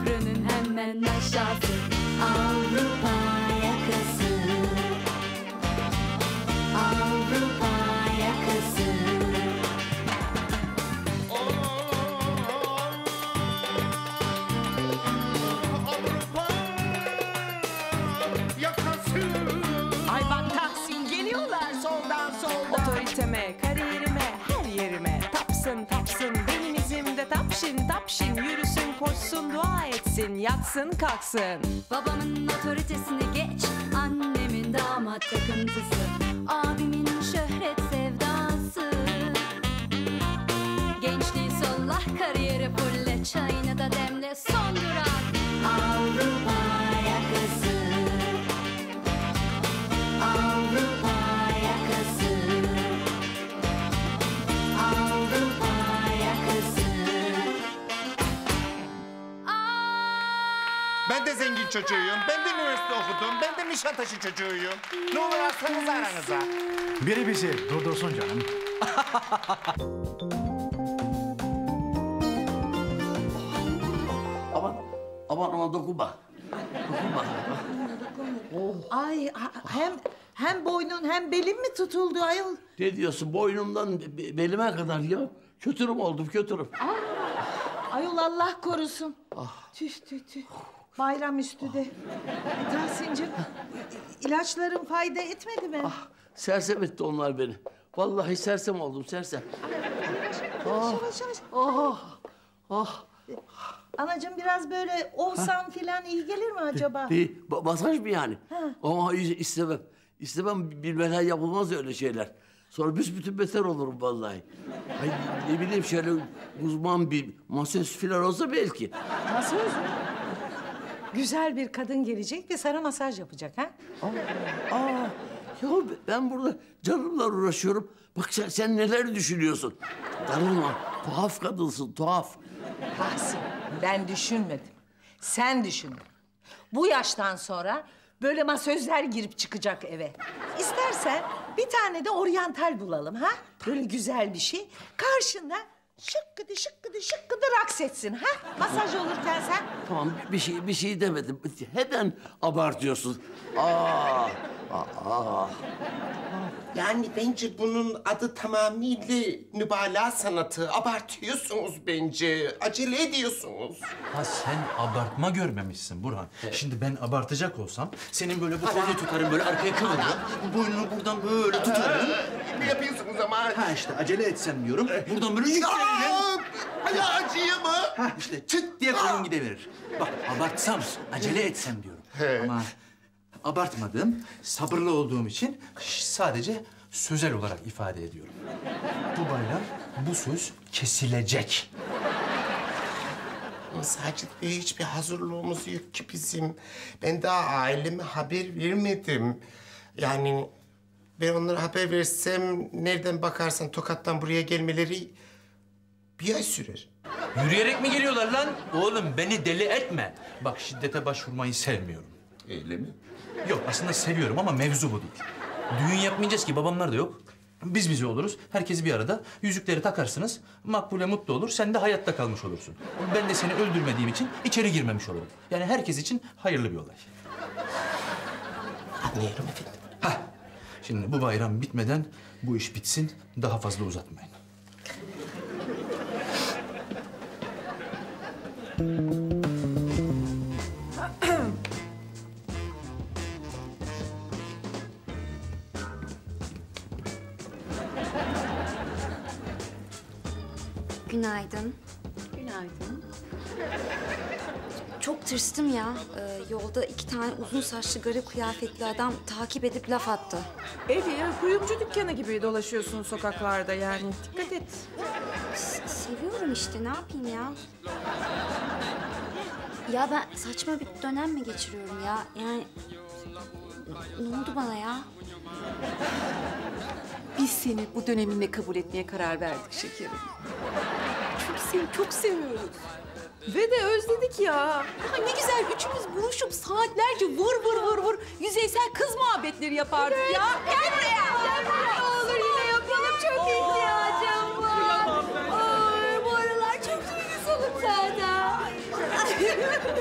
köprünün hemen aşağısı Avrupa yakası. Avrupa yakası. Ay bak Tahsin geliyorlar soldan. Otoriteme, kariyerime, her yerime tapsın benim izimde tapşin yürüsün koşsun dua etsin yatsın kalksın. Babamın otoritesini geç, annemin damat takıntısı, abimin şöhret sevdası. Gençliği sollah, kariyeri fulle, çayını da demle, son durak Avrupa yakası. Avrupa yakası. Avrupa yakası. Ben de zengin çocuğuyum. Ben de üniversite okudum. Ben de Nişantaşı çocuğuyum. Ne olur alsanız aranıza. Biri bizi durdursun canım. Aman dokunma. Ay hem boynun hem belin mi tutuldu ayol? Ne diyorsun boynumdan belime kadar ya? Kötürüm oldum kötürüm. Ayol Allah korusun. Tüh. Bayram üstü de. Tahsin'cim ilaçların fayda etmedi mi? Sersem etti onlar beni. Vallahi sersem oldum sersem. Yavaş. Anacığım biraz böyle olsan filan iyi gelir mi acaba? Masaj mı yani? Ama istemem. İstemem, bilmeden yapılmaz öyle şeyler. Sonra büsbütün beter olurum vallahi. Ay, ne bileyim şöyle uzman bir masöz filan olsa belki. Masöz mü? Güzel bir kadın gelecek ve sana masaj yapacak ha? Ya ben burada canımla uğraşıyorum. Bak sen neler düşünüyorsun? Darılma. Tuhaf kadınsın, tuhaf. Tahsin, ben düşünmedim. Sen düşündün. Bu yaştan sonra böyle masözler girip çıkacak eve. İstersen bir tane de oryantal bulalım ha? Böyle güzel bir şey. Karşında şıkkıdı raks etsin ha? Masaj olurken sen. Tamam bir şey demedim. Hemen abartıyorsun. Yani bence bunun adı tamamıyla mübalağa sanatı. Abartıyorsunuz bence. Acele ediyorsunuz. Ha sen abartma görmemişsin Burhan. Şimdi ben abartacak olsam senin böyle bu kolu tutarım böyle arkaya kıvırırım. Bu boynunu buradan böyle tutarım. Ne yapıyorsunuz ama? Ha işte acele etsem diyorum. Buradan böyle yüklenirim. Hala acıyor mu? Ha işte çıt diye kolun gideverir. Bak abartsam, acele etsem diyorum. Ama abartmadığım, sabırlı olduğum için sadece sözel olarak ifade ediyorum. Bu bayram bu söz kesilecek. Ama Sacit Bey hiçbir hazırlığımız yok ki bizim. Ben daha aileme haber vermedim. Yani ben onlara haber versem nereden bakarsan Tokat'tan buraya gelmeleri bir ay sürer. Yürüyerek mi geliyorlar lan? Oğlum beni deli etme. Bak şiddete başvurmayı sevmiyorum. Öyle mi? Yok aslında seviyorum ama mevzu bu değil. Düğün yapmayacağız ki babamlar da yok. Biz bize oluruz. Herkes bir arada. Yüzükleri takarsınız. Makbule mutlu olur. Sen de hayatta kalmış olursun. Ben de seni öldürmediğim için içeri girmemiş olurum. Yani herkes için hayırlı bir olay. Anlıyorum efendim. Hah. Şimdi bu bayram bitmeden bu iş bitsin. Daha fazla uzatmayın. Günaydın. Günaydın. Çok tırstım ya. Yolda 2 tane uzun saçlı garip kıyafetli adam takip edip laf attı. Evi kuyumcu dükkanı gibi dolaşıyorsun sokaklarda yani. Dikkat et. Seviyorum işte ne yapayım ya. Ya ben saçma bir dönem mi geçiriyorum ya? Yani ne oldu bana ya? Biz seni bu döneminde kabul etmeye karar verdik şekerim. Çünkü seni çok seviyoruz. Ve de özledik ya. Ne güzel üçümüz buluşup saatlerce vur yüzeysel kız muhabbetleri yapardık ya. Gel buraya. Gel buraya. Ne olur yine yapalım. Çok ihtiyacım var. Bu aralar çok duygusalım zaten.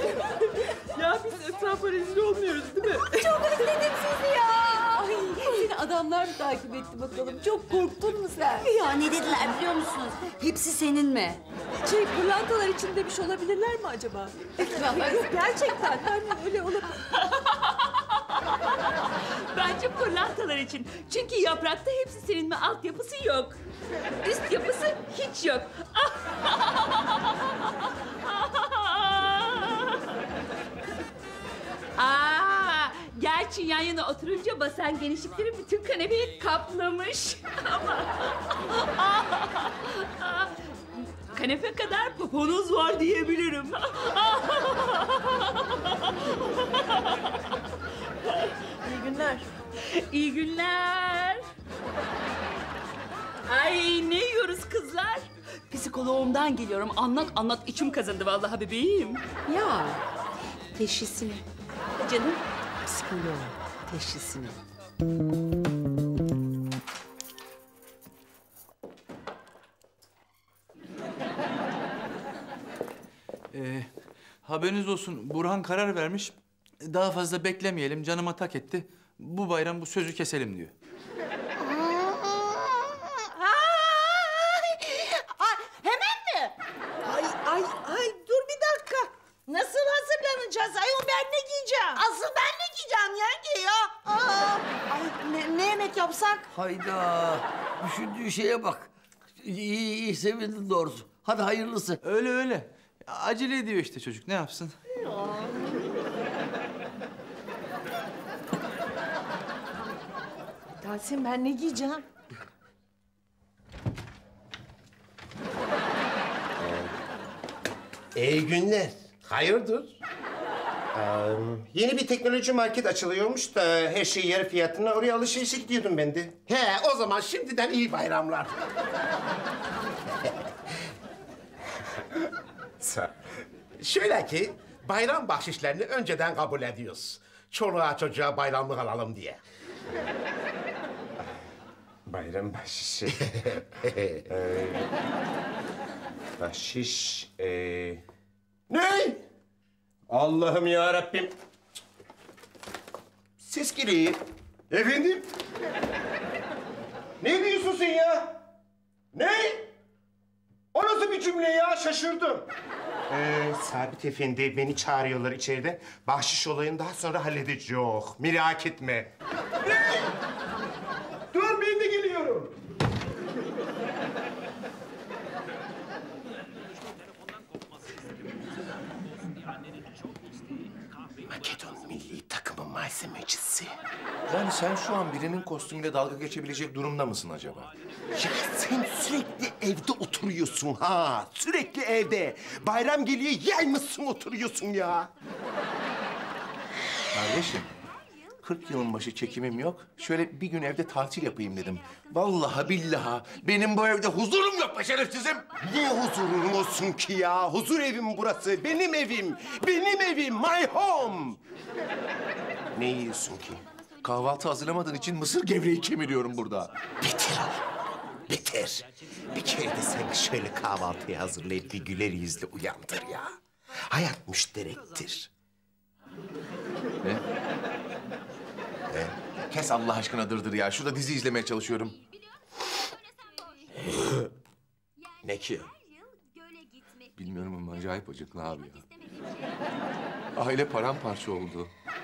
mi takip etti bakalım? Çok korktun mu sen? Ya ne dediler biliyor musunuz? Hepsi senin mi? Pırlantalar için demiş olabilirler mi acaba? Yok gerçekten. Yani öyle olabilir. Bence pırlantalar için. Çünkü yaprakta hepsi senin mi altyapısı yok. Üst yapısı hiç yok. Gerçi yan yana oturunca basen genişlikleri bütün kanepeyi kaplamış. Kanepe kadar poponuz var diyebilirim. İyi günler. İyi günler. Ay ne yiyoruz kızlar? Psikoloğumdan geliyorum. Anlat içim kazındı vallahi bebeğim. Ya teşhisini. Canım. Psikoloğum teşhisini. Haberiniz olsun, Burhan karar vermiş. Daha fazla beklemeyelim, canıma tak etti. Bu bayram bu sözü keselim diyor. Hemen mi? Ay dur bir dakika. Nasıl hazırlanacağız? Ayol ben ne giyeceğim? Asıl ben ne giyeceğim yenge ya? Ne yemek yapsak? Hayda. Düşündüğü şeye bak. İyi sevindin doğrusu. Hadi hayırlısı. Öyle. Acele ediyor işte çocuk, ne yapsın? Tahsin ben ne giyeceğim? İyi günler. Hayırdır? Yeni bir teknoloji market açılıyormuş da her şey yarı fiyatına, oraya alışverişe gidiyordum ben de. He, o zaman şimdiden iyi bayramlar. Şöyle ki, bayram bahşişlerini önceden kabul ediyoruz. Çoluğa çocuğa bayramlık alalım diye. Bayram bahşişi. Bahşiş... Ne? Allah'ım ya Rabbim. Ses geliyor. Efendim? Ne diyorsun sen ya? Ne? O nasıl bir cümle ya? Şaşırdım. Sabit Efendi, beni çağırıyorlar içeriden. Bahşiş olayını daha sonra halledeceğiz. Merak etme. Ne? Dur, ben de geliyorum. Makedon milli takımı malzemecisi. Yani sen şu an birinin kostümüyle dalga geçebilecek durumda mısın acaba? Ya sen sürekli evde oturuyorsun ha. Sürekli evde. Bayram geliyor yaymışsın oturuyorsun ya. Kardeşim, 40 yılın başı çekimim yok. Şöyle bir gün evde tatil yapayım dedim. Vallahi billahi benim bu evde huzurum yok be şerefsizim. Niye huzurun olsun ki ya? Huzur evim burası. Benim evim. Benim evim. My home. Ne yiyorsun ki? Kahvaltı hazırlamadığın için mısır gevreği kemiriyorum burada. Beter ol. Beter. Bir kere de sen şöyle kahvaltıyı hazırlayıp bir güler yüzle uyandır ya. Hayat müşterektir. Ne? Kes Allah aşkına dırdır ya. Şurada dizi izlemeye çalışıyorum. Ne ki? Bilmiyorum ama acayip acıklı abi ya. Aile paramparça oldu.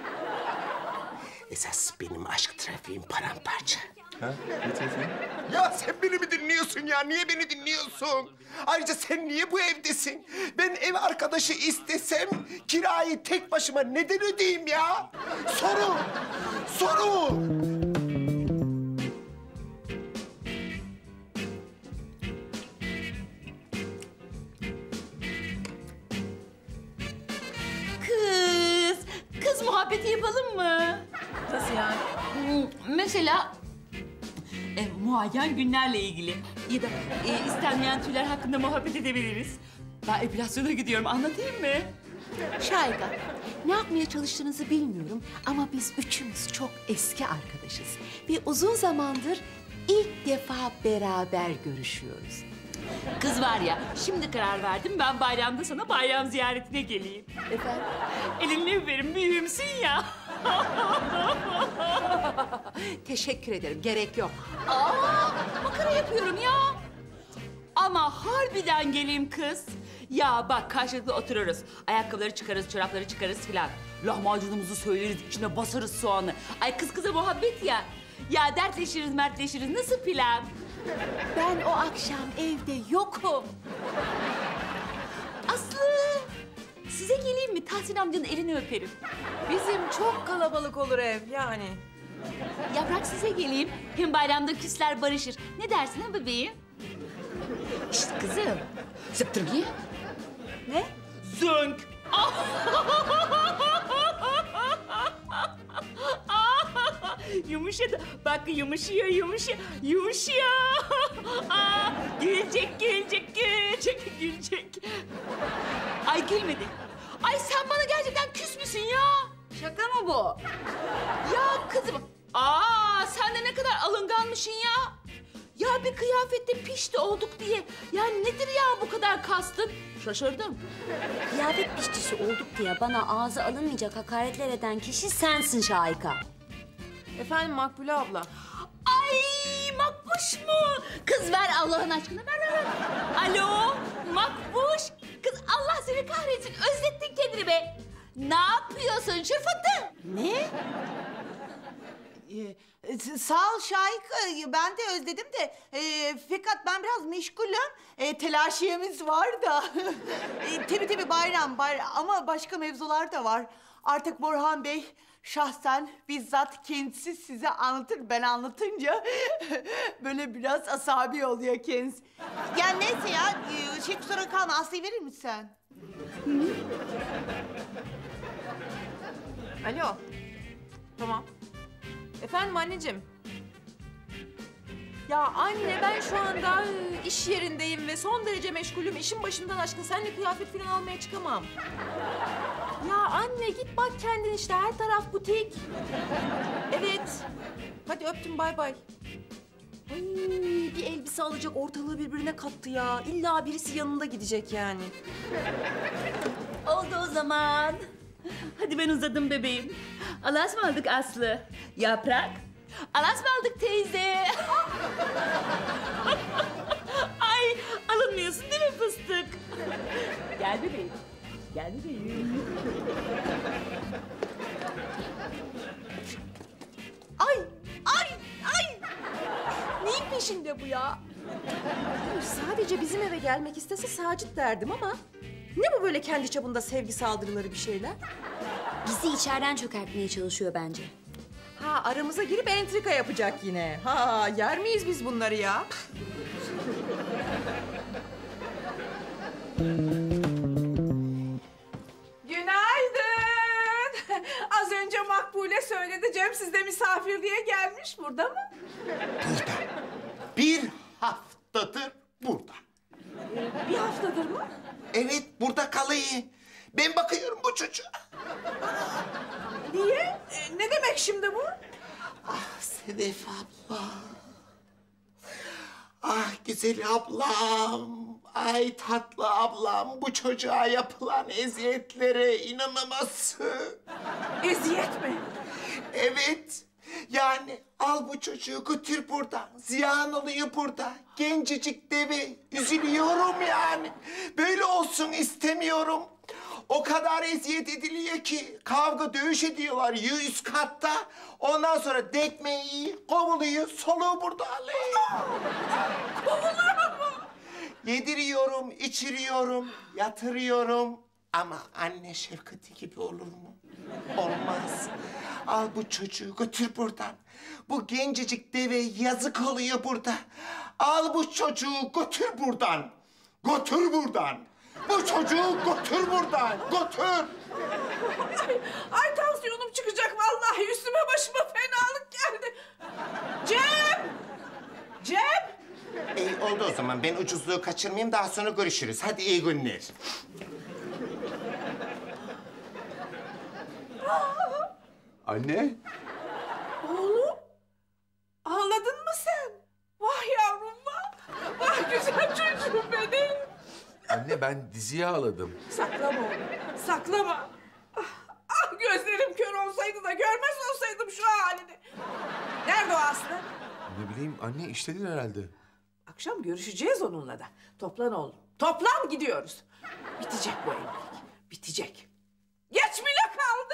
Esas benim aşk trafiğim paramparça. Ha? Ne trafiği? Ya sen beni mi dinliyorsun ya? Niye beni dinliyorsun? Ayrıca sen niye bu evdesin? Ben ev arkadaşı istesem kirayı tek başıma neden ödeyeyim ya? Soru! Kız muhabbeti yapalım mı? Nasıl yani? Mesela muayyen günlerle ilgili ya da istenmeyen tüyler hakkında muhabbet edebiliriz. Ben epilasyona gidiyorum, anlatayım mı? Şahika, ne yapmaya çalıştığınızı bilmiyorum ama biz üçümüz çok eski arkadaşız. Ve uzun zamandır ilk defa beraber görüşüyoruz. Kız var ya, şimdi karar verdim. Ben bayramda sana bayram ziyaretine geleyim. Efendim? Elini öperim, büyüğümsün ya. Teşekkür ederim. Gerek yok. Aa, makara yapıyorum ya. Ama harbiden geleyim kız. Ya bak karşılıklı otururuz. Ayakkabıları çıkarız, çorapları çıkarız filan. Lahmacunumuzu söyleriz, içine basarız soğanı. Ay kız kıza muhabbet ya. Ya dertleşiriz, mertleşiriz. Nasıl plan? Ben o akşam evde yokum. Aslı, size geleyim mi? Tahsin amcanın elini öperim. Bizim çok kalabalık olur ev yani. Yaprak size geleyim. Hem bayramda küsler barışır. Ne dersin ha bebeğim? İşte kızım. Zıptırgı. Ne? Zönk. Yumuşadı. Bak yumuşuyor, yumuşuyor, yumuşuyor. Gülecek, gülecek, gülecek, gülecek. Ay gülmedi. Ay sen bana gerçekten küs müsün ya? Şaka mı bu? Ya kızım. Sen de ne kadar alınganmışsın ya. Ya bir kıyafette pişti olduk diye. Ya nedir ya bu kadar kastın? Şaşırdım. Kıyafet piştisi olduk diye bana ağza alınmayacak hakaretler eden kişi sensin Şahika. Efendim Makbule abla. Ay Makbuş mu? Kız ver Allah'ın aşkına ver. Alo Makbuş. Kız Allah seni kahretsin. Özlettin kendini be. Ne yapıyorsun şırfıntı? Ne? Sağ ol Şahika, ben de özledim de fakat ben biraz meşgulüm. Telaşiyemiz var da. Tabii bayram ama başka mevzular da var. Artık Burhan Bey şahsen bizzat kendisi size anlatır. Ben anlatınca böyle biraz asabi oluyor kendisi. Ya neyse ya, kusura kalma, Aslı'yı verir misin? Alo. Tamam. Efendim anneciğim. Ya anne ben şu anda iş yerindeyim ve son derece meşgulüm. İşin başından aşkın seninle kıyafet falan almaya çıkamam. Ya anne git bak kendin işte her taraf butik. Evet. Hadi öptüm bay bay. Ay, bir elbise alacak ortalığı birbirine kattı ya. İlla birisi yanında gidecek yani. Oldu o zaman. Hadi ben uzadım bebeğim. Allah'a ısmarladık Aslı. Yaprak. Allah'a ısmarladık teyze. Ay alınmıyorsun değil mi fıstık? Gel bebeğim. Gel bebeğim. Ay! Neyin peşinde bu ya? Sadece bizim eve gelmek istese Sacit derdim ama... Ne bu böyle kendi çapında sevgi saldırıları bir şeyler? Bizi içeriden çökertmeye çalışıyor bence. Ha aramıza girip entrika yapacak yine. Ha yer miyiz biz bunları ya? Günaydın. Az önce Makbule söyledi. Cem sizde misafirliğe gelmiş. Burada mı? Burada. Bir haftadır burada. Bir haftadır mı? Evet, burada kalıyor. Ben bakıyorum bu çocuğa. Niye? Ne demek şimdi bu? Ah Sedef abla. Ah güzel ablam. Ay tatlı ablam. Bu çocuğa yapılan eziyetlere inanamazsın. Eziyet mi? Evet. Yani al bu çocuğu götür buradan. Ziyan oluyor burada. Gencecik deve. Üzülüyorum yani. Böyle olsun istemiyorum. O kadar eziyet ediliyor ki kavga dövüş ediyorlar üst katta. Ondan sonra dekmeyi kovuluyor, soluğu burada alıyor. Kovuluyor mu? Yediriyorum, içiriyorum, yatırıyorum. Ama anne şefkati gibi olur mu? Olmaz. Al bu çocuğu götür buradan. Bu gencecik deve yazık oluyor burada. Al bu çocuğu götür buradan. Götür buradan. Bu çocuğu götür buradan. Götür. Ay tansiyonum çıkacak vallahi. Üstüme başıma fenalık geldi. Cem! Cem! İyi oldu o zaman. Ben ucuzluğu kaçırmayayım. Daha sonra görüşürüz. Hadi iyi günler. Anne. Oğlum, ağladın mı sen? Vah yavrum vah. Vah güzel çocuğum de ben diziye ağladım. Saklama oğlum, saklama. Ah, gözlerim kör olsaydı da görmez olsaydım şu halini. Nerede o Aslı? Ne bileyim anne işledin herhalde. Akşam görüşeceğiz onunla da. Toplan oğlum, toplan gidiyoruz. Bitecek bu evlilik, bitecek. Geç bile kaldı.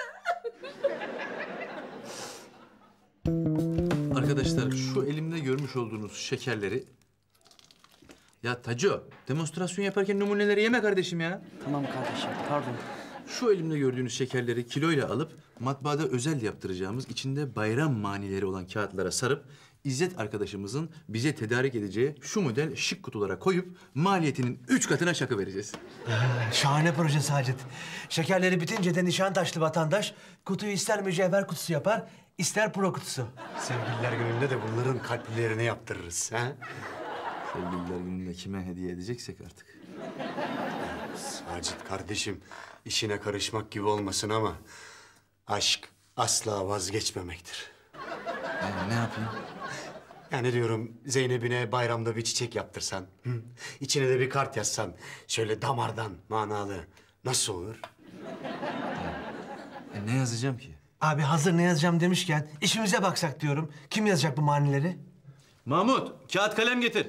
Arkadaşlar şu elimde görmüş olduğunuz şekerleri... Ya Taco, demonstrasyon yaparken numuneleri yeme kardeşim ya. Tamam kardeşim, pardon. Şu elimde gördüğünüz şekerleri kiloyla alıp matbaada özel yaptıracağımız içinde bayram manileri olan kağıtlara sarıp İzzet arkadaşımızın bize tedarik edeceği şu model şık kutulara koyup maliyetinin 3 katına çakı vereceğiz. Şahane proje Sacit. Şekerleri bitince de Nişantaşlı vatandaş kutuyu ister mücevher kutusu yapar, ister pro kutusu. Sevgililer gününde de bunların kalplerine yaptırırız. Ha? Sevgililer gününde kime hediye edeceksek artık. Sacit kardeşim, işine karışmak gibi olmasın ama... aşk asla vazgeçmemektir. Yani ne yapayım? Yani diyorum Zeynep'ine bayramda bir çiçek yaptırsan... hı? İçine de bir kart yazsan... şöyle damardan manalı. Nasıl olur? Ne yazacağım ki? Abi hazır ne yazacağım demişken işimize baksak diyorum. Kim yazacak bu manileri? Mahmut, kağıt kalem getir.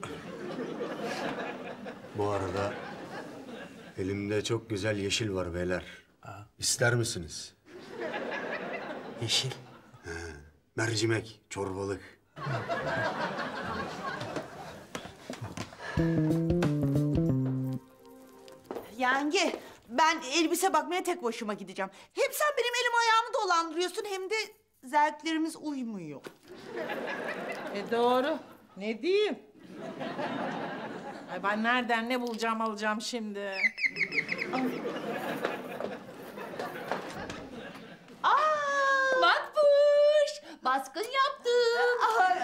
Bu arada... elimde çok güzel yeşil var beyler. İster misiniz? Yeşil. Mercimek, çorbalık. Yenge, ben elbise bakmaya tek başıma gideceğim. Hem sen benim elim ayağımı dolandırıyorsun hem de zevklerimiz uymuyor. Doğru. Ne diyeyim? Ay ben nereden ne bulacağım alacağım şimdi. Makbuş, baskın yaptım.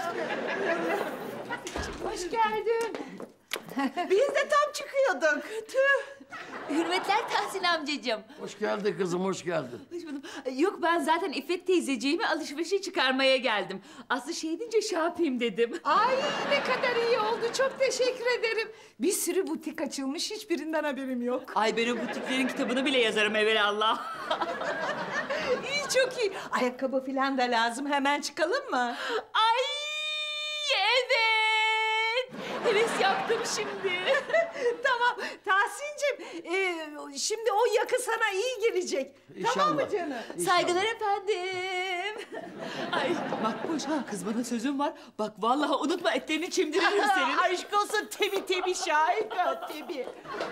Hoş geldin. Biz de tam çıkıyorduk. Tüh. Hürmetler Tahsin amcacığım. Hoş geldin kızım, hoş geldin. Hoş buldum. Yok ben zaten İffet teyzeciğimi alışverişe çıkarmaya geldim. Aslı şey deyince şey yapayım dedim. Ay ne kadar iyi oldu. Çok teşekkür ederim. Bir sürü butik açılmış. Hiçbirinden haberim yok. Ay ben o butiklerin kitabını bile yazarım evelallah. İyi çok iyi. Ayakkabı falan da lazım. Hemen çıkalım mı? Ay evet. Heves yaptım şimdi. Tamam Tahsin'cim. Şimdi o yakı sana iyi gelecek. Tamam mı canım? Saygılar efendim. Ay Makbuş, kız bana sözüm var. Bak vallahi unutma etlerini çimdiririm senin. Aşk olsun tebi şahika tebi.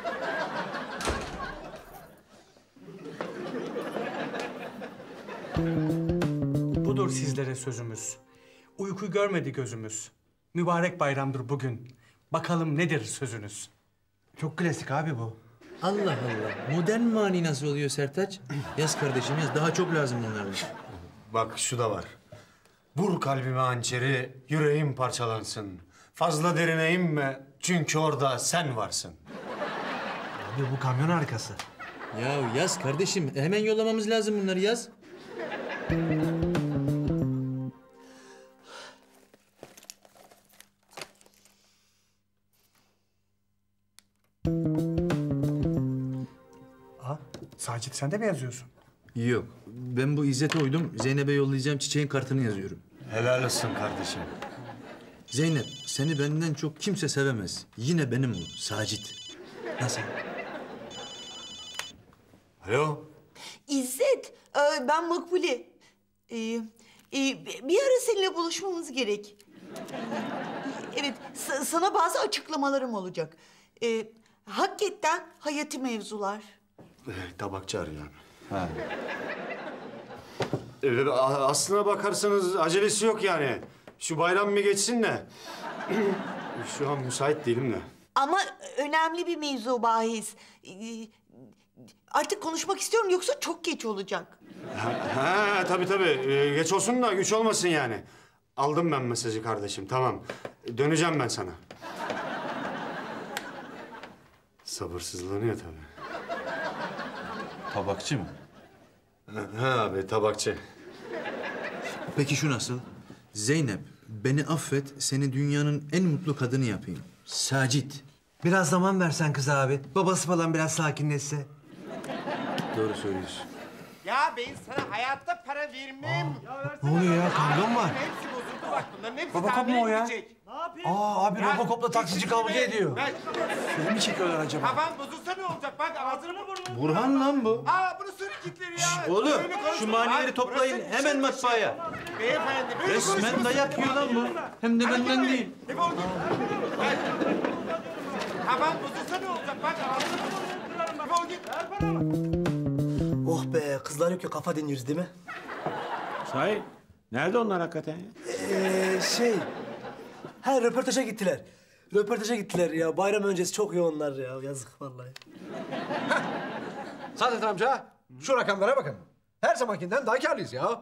Budur sizlere sözümüz. Uyku görmedi gözümüz. Mübarek bayramdır bugün. Bakalım nedir sözünüz? Çok klasik abi bu. Allah Allah. Modern mani nasıl oluyor Sertaç? Yaz kardeşim yaz. Daha çok lazım bunlardan. Bak şu da var. Vur kalbime hançeri, yüreğim parçalansın. Fazla derine inme, çünkü orada sen varsın. Abi bu kamyon arkası. Ya yaz kardeşim. Hemen yollamamız lazım bunları yaz. Sacit sen de mi yazıyorsun? Yok. Ben bu İzzet'e uydum. Zeynep'e yollayacağım çiçeğin kartını yazıyorum. Helal olsun kardeşim. Zeynep, seni benden çok kimse sevemez. Yine benim bu, Sacit. Nasıl? Alo. İzzet, ben Makbule. Bir ara seninle buluşmamız gerek. Evet, sana bazı açıklamalarım olacak. Hakikaten hayati mevzular. Tabakçı arıyor. Ha. Aslına bakarsanız acelesi yok yani. Şu bayram bir geçsin de. Şu an müsait değilim de. Ama önemli bir mevzu bahis. Artık konuşmak istiyorum yoksa çok geç olacak. Ha tabii. Geç olsun da güç olmasın yani. Aldım ben mesajı kardeşim, tamam. Döneceğim ben sana. Sabırsızlanıyor tabii. Tabakçı mı? Ha abi, tabakçı. Peki şu nasıl? Zeynep, beni affet, seni dünyanın en mutlu kadını yapayım. Sacit. Biraz zaman versen kız abi. Babası falan biraz sakinleşse. Doğru söylüyorsun. Ya ben sana hayatta para vermem. Ne oluyor ya? Kavga mı var? Hepsi bozuldu bak, bunların hepsi Robocop tamir mu o ya? edilecek. Aa abi Robocop'la taksici kavga ediyor. Film mi çekiyorlar acaba? Kafan bozulsa ne olacak? Bak ağzını burnunu. Burhan lan bu. Aa bunu sürü kitleri ya. Oğlum Böyle konuşma. şu manileri Bak, toplayın burası hemen dışarı matbaaya. dışı. Beyefendi böyle Resmen konuşmasın. dayak yiyor lan bu. Hem de benden değil. Defol git. Bak. Kafan bozulsa ne olacak? Bak ağzını burnunu. Defol git. Oh be, kızlar yok ya, kafa dinliyoruz değil mi? Sahi, nerede onlar hakikaten ya? Röportaja gittiler. Röportaja gittiler ya. Bayram öncesi çok yoğunlar ya. Yazık vallahi. Saadet amca, şu rakamlara bakın. Her zamankinden daha kârlıyız ya.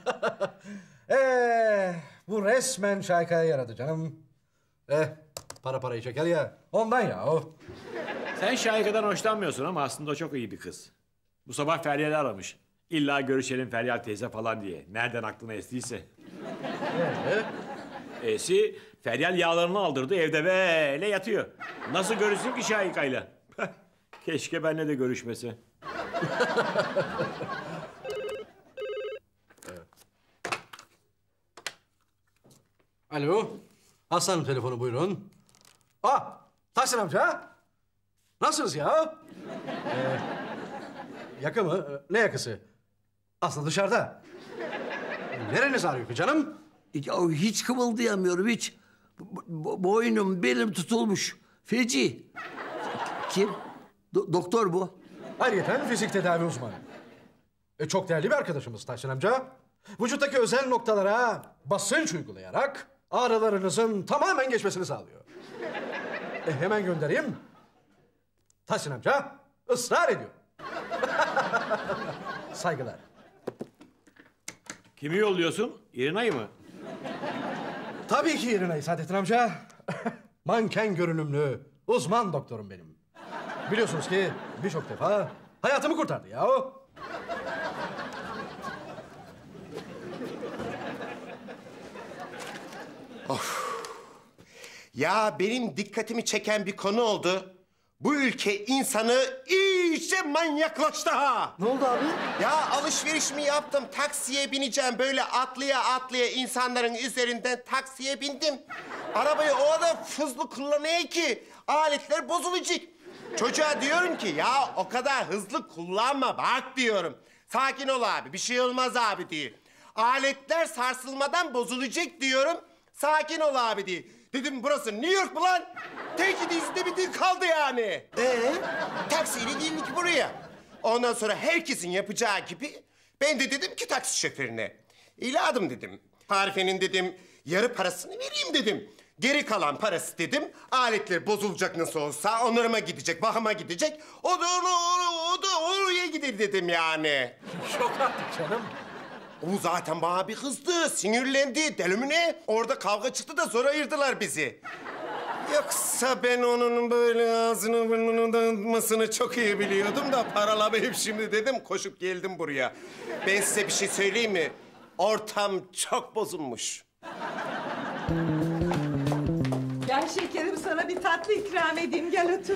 Bu resmen şaykaya yaradı canım. Para parayı çeker ya. Ondan ya. Sen Şahika'dan hoşlanmıyorsun ama aslında o çok iyi bir kız. Bu sabah Feryal'i aramış. İlla görüşelim Feryal teyze falan diye. Nereden aklına estiyse. Esi Feryal yağlarını aldırdı, evde böyle yatıyor. Nasıl görüşsün ki Şahika'yla? Keşke benimle de görüşmese. Alo. Hasan'ın telefonu buyurun. Tahsin amca. Nasılsınız ya? Yakı mı? Ne yakısı? Aslında dışarıda. Nereniz ağrıyor ki canım? Ya hiç kımıldayamıyorum hiç. Boynum belim tutulmuş. Feci. Kim? Doktor bu. Ayrıca fizik tedavi uzmanı. Çok değerli bir arkadaşımız Tahsin amca. Vücuttaki özel noktalara basınç uygulayarak ağrılarınızın tamamen geçmesini sağlıyor. Hemen göndereyim. Tahsin amca ısrar ediyor. Saygılar. Kimi yolluyorsun? İrinay'ı mı? Tabii ki İrinay Saadettin amca. Manken görünümlü uzman doktorum benim. Biliyorsunuz ki birçok defa hayatımı kurtardı ya o. Of. Ya benim dikkatimi çeken bir konu oldu. Bu ülke insanı iyice manyaklaştı ha. Ne oldu abi? Ya alışverişimi yaptım, taksiye bineceğim. Böyle atlaya atlaya insanların üzerinden taksiye bindim. Arabayı o kadar hızlı kullanıyor ki aletler bozulacak. Çocuğa diyorum ki ya o kadar hızlı kullanma bak diyorum. Sakin ol abi, bir şey olmaz abi diye. Aletler sarsılmadan bozulacak diyorum. Sakin ol abi diye. Dedim burası New York mu lan? Tek dizide bir dil kaldı yani. Taksiyle geldik buraya. Ondan sonra herkesin yapacağı gibi ben de dedim ki taksi şoförüne. İladım dedim. Tarifenin dedim yarı parasını vereyim dedim. Geri kalan parası dedim. Aletler bozulacak nasıl olsa onarıma gidecek, bakıma gidecek. O da oraya gider dedim yani. Şok artık canım. O zaten bana bir kızdı, sinirlendi. Deli mi ne? Orada kavga çıktı da sonra ayırdılar bizi. Yoksa ben onun böyle ağzını burnunu dağıtmasını çok iyi biliyordum da paralamayıp şimdi dedim koşup geldim buraya. Ben size bir şey söyleyeyim mi? Ortam çok bozulmuş. Gel şekerim sana bir tatlı ikram edeyim. Gel otur.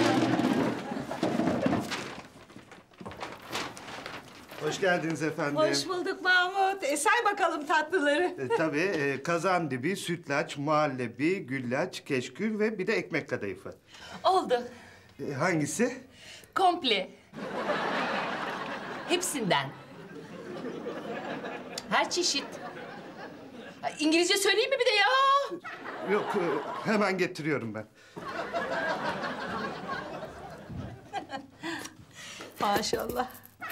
Hoş geldiniz efendim. Hoş bulduk Mahmut. Say bakalım tatlıları. Tabii kazandibi, sütlaç, muhallebi, güllaç, keşkül ve bir de ekmek kadayıfı. Oldu. Hangisi? Komple. Hepsinden. Her çeşit. İngilizce söyleyeyim mi bir de ya? Yok, hemen getiriyorum ben. Maşallah.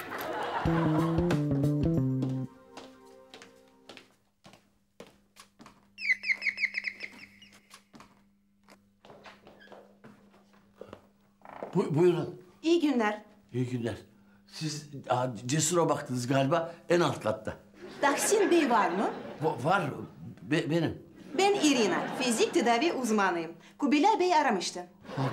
Buyurun. İyi günler. İyi günler. Siz Cesur'a baktınız galiba en alt katta. Tahsin Bey var mı? Var. Benim. Ben İrina, fizik tedavi uzmanıyım. Kubilay Bey aramıştı.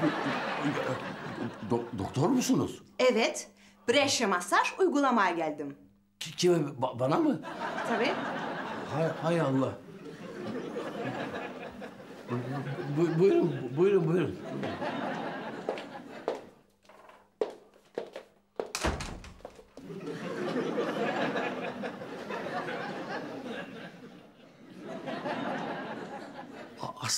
Doktor musunuz? Evet, pressure masaj uygulamaya geldim. Kime? Bana mı? Tabii. Hay Allah. Buyurun.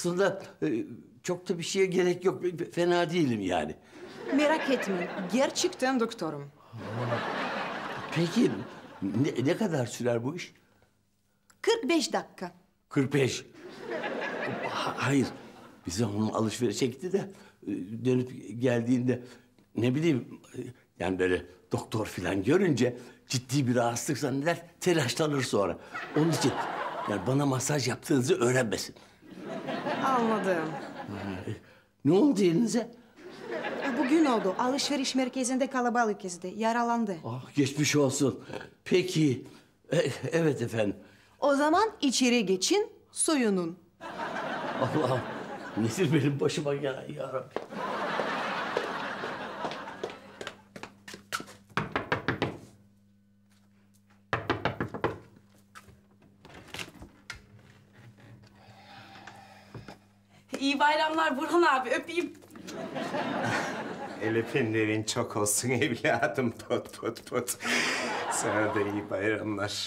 Aslında çok da bir şeye gerek yok. Fena değilim yani. Merak etmeyin. Gerçekten doktorum. Peki ne kadar sürer bu iş? 45 dakika. 45. Hayır. Bize onun alışverişe gitti de dönüp geldiğinde ne bileyim yani böyle doktor falan görünce ciddi bir rahatsızlık zanneder, telaşlanır sonra. Onun için yani bana masaj yaptığınızı öğrenmesin. Anladım. Ne oldu elinize? Bugün oldu. Alışveriş merkezinde kalabalık gezdi. Yaralandı. Ah, geçmiş olsun. Peki. Evet efendim. O zaman içeri geçin, soyunun. Allah'ım nedir benim başıma gelen ya Rabbi. İyi bayramlar Burhan abi, öpeyim. El öpenlerin çok olsun evladım. Pot pot pot. Sana da iyi bayramlar.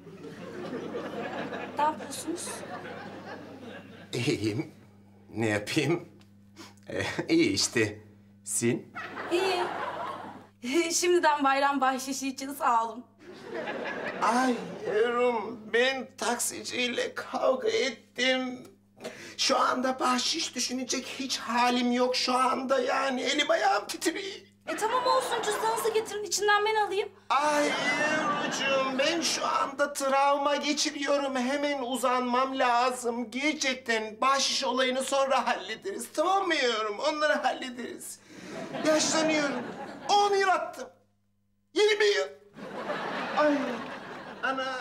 Ne yapıyorsunuz? İyiyim. Ne yapayım? İyi işte. Sin? İyi. Şimdiden bayram bahşişi için sağ olun. Ay yavrum, ben taksiciyle kavga ettim. Şu anda bahşiş düşünecek hiç halim yok şu anda yani. Elim ayağım titriyor. Tamam olsun, cüzdanınızı getirin, içinden ben alayım. Ay yavrucuğum, ben şu anda travma geçiriyorum. Hemen uzanmam lazım. Gerçekten bahşiş olayını sonra hallederiz. Tamam mı yavrum? Onları hallederiz. Yaşlanıyorum. 10 yıl attım. 20 yıl. Ay ana.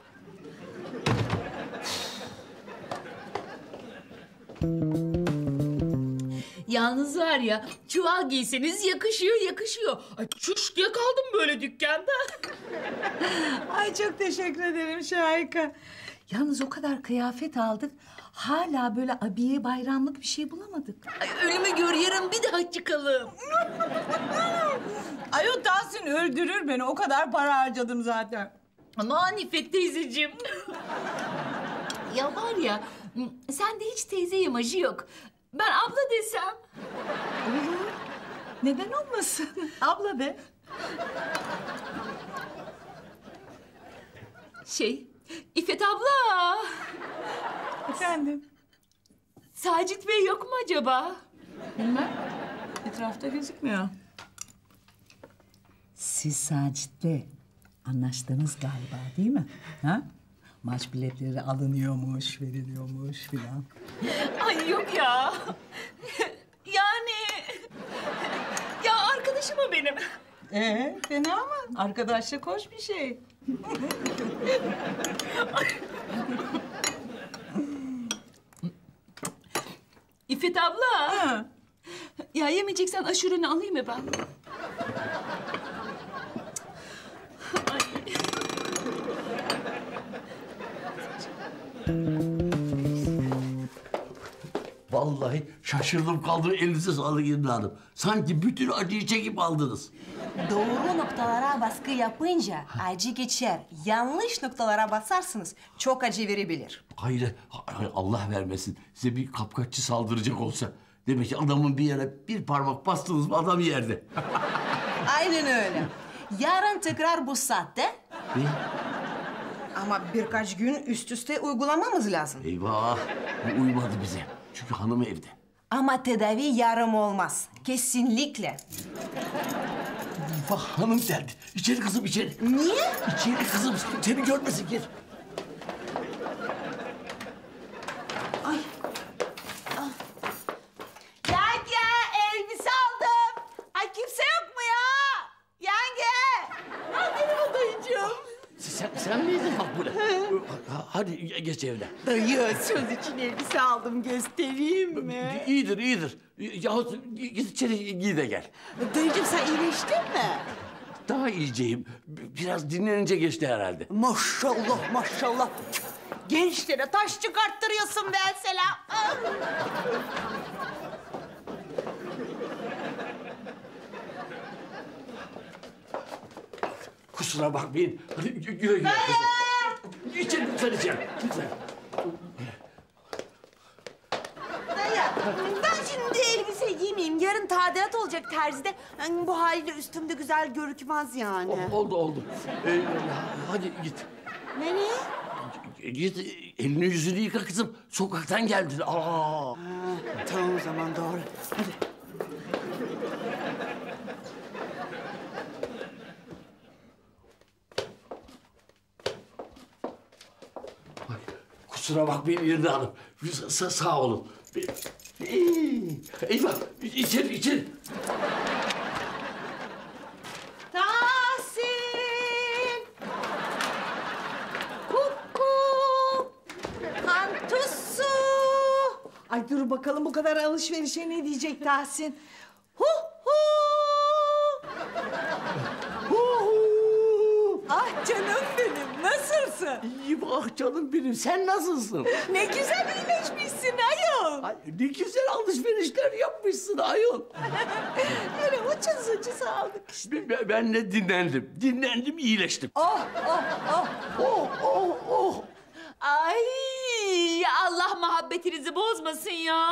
Yalnız var ya, çuval giyseniz yakışıyor. Ay çüş diye kaldım böyle dükkanda. Ay çok teşekkür ederim Şahika. Yalnız o kadar kıyafet aldık. Hala böyle abiye bayramlık bir şey bulamadık. Ay ölümü gör, yarın bir daha çıkalım. Ay o Tahsin öldürür beni. O kadar para harcadım zaten. Aman İffet teyzeciğim. Ya var ya, sende hiç teyze imajı yok. Ben abla desem. Olur. Neden olmasın? Abla de. İffet abla. Efendim? Sacit Bey yok mu acaba? Bilmem. Etrafta gözükmüyor. Siz Sacit'le anlaştınız galiba değil mi? Ha? Maç biletleri alınıyormuş, veriliyormuş filan. Ay yok ya. Yani... Ya arkadaşım o benim. Fena mı? Arkadaşlık hoş bir şey. İffet abla. Ya yemeyeceksen aşureni alayım mı ben? Vallahi şaşırdım kaldım, elinize sağlık İlmi Hanım. Sanki bütün acıyı çekip aldınız. Doğru noktalara baskı yapınca acı geçer. Yanlış noktalara basarsınız çok acı verebilir. Hayır, Allah vermesin. Size bir kapkaççı saldıracak olsa. Demek ki adamın bir yere bir parmak bastınız mı adam yerde. Aynen öyle. Yarın tekrar bu saatte. Ne? Ama birkaç gün üst üste uygulamamız lazım. Eyvah, bu uymadı bize. Çünkü hanım evde. Ama tedavi yarım olmaz. Kesinlikle. Eyvah, hanım geldi. İçeri kızım, içeri. Niye? İçeri kızım, seni görmesin, gel. Ay. Yenge elbise aldım. Ay kimse yok mu ya? Yenge. Benim adayıcığım. Sen miydin Makbule? Hadi geç evde. Dayı söz için elbise aldım, göstereyim mi? İyidir, iyidir. Yahut git içeri giy de gel. Dayıcığım sen iyileştin mi? Daha iyiceyim. Biraz dinlenince geçti herhalde. Maşallah maşallah. Gençlere taş çıkarttırıyorsun be Selam. Kusura bakmayın. Hadi güle güle. İçeri lütfen, içeri. Lütfen. Yarın tadilat olacak terzide. Bu haliyle üstümde güzel görükmez yani. Oldu. Hadi git. Nereye? Git elini yüzünü yıka kızım. Sokaktan geldin. Aa. Tamam o zaman doğru. Hadi. Kusura bakmayın İrda Hanım. Sağ olun. Eyvah! İçeri! Tahsin! Kuku! Kantusu! Ay dur bakalım bu kadar alışverişe ne diyecek Tahsin? Hu hu! Ah canım benim, nasılsın? İyiyim ah canım benim, sen nasılsın? Ne güzel iyileşmişsin ayol. Ay, ne güzel alışverişler yapmışsın ayol. Öyle ucuz aldık işte. Ben de dinlendim, iyileştim. Oh. Ay Allah muhabbetinizi bozmasın ya.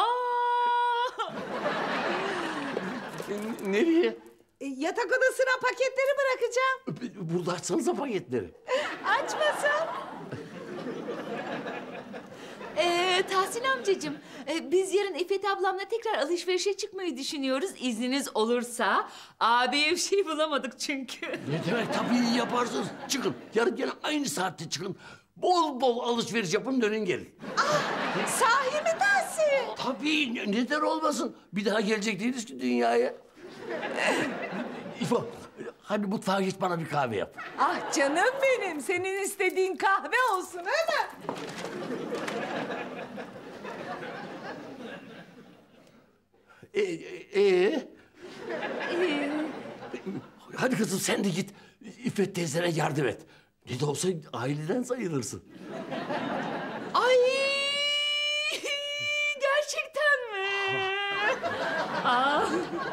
Nereye? Yatak odasına paketleri bırakacağım. Burada açsanıza paketleri. Açmasam. Tahsin amcacığım, biz yarın İffet ablamla tekrar alışverişe çıkmayı düşünüyoruz. İzniniz olursa. Abiye bir şey bulamadık çünkü. Ne demek, tabii iyi yaparsınız. Çıkın, yarın gene aynı saatte çıkın. Bol alışveriş yapın, dönün gelin. Sahi mi Tahsin? Tabii, neden olmasın? Bir daha gelecek değiliz ki dünyaya. İfo, hadi mutfağa git, bana bir kahve yap. Ah canım benim, senin istediğin kahve olsun öyle mi? Hadi kızım sen de git. İffet teyzene yardım et. Ne de olsa aileden sayılırsın. Ay gerçekten mi? Aa.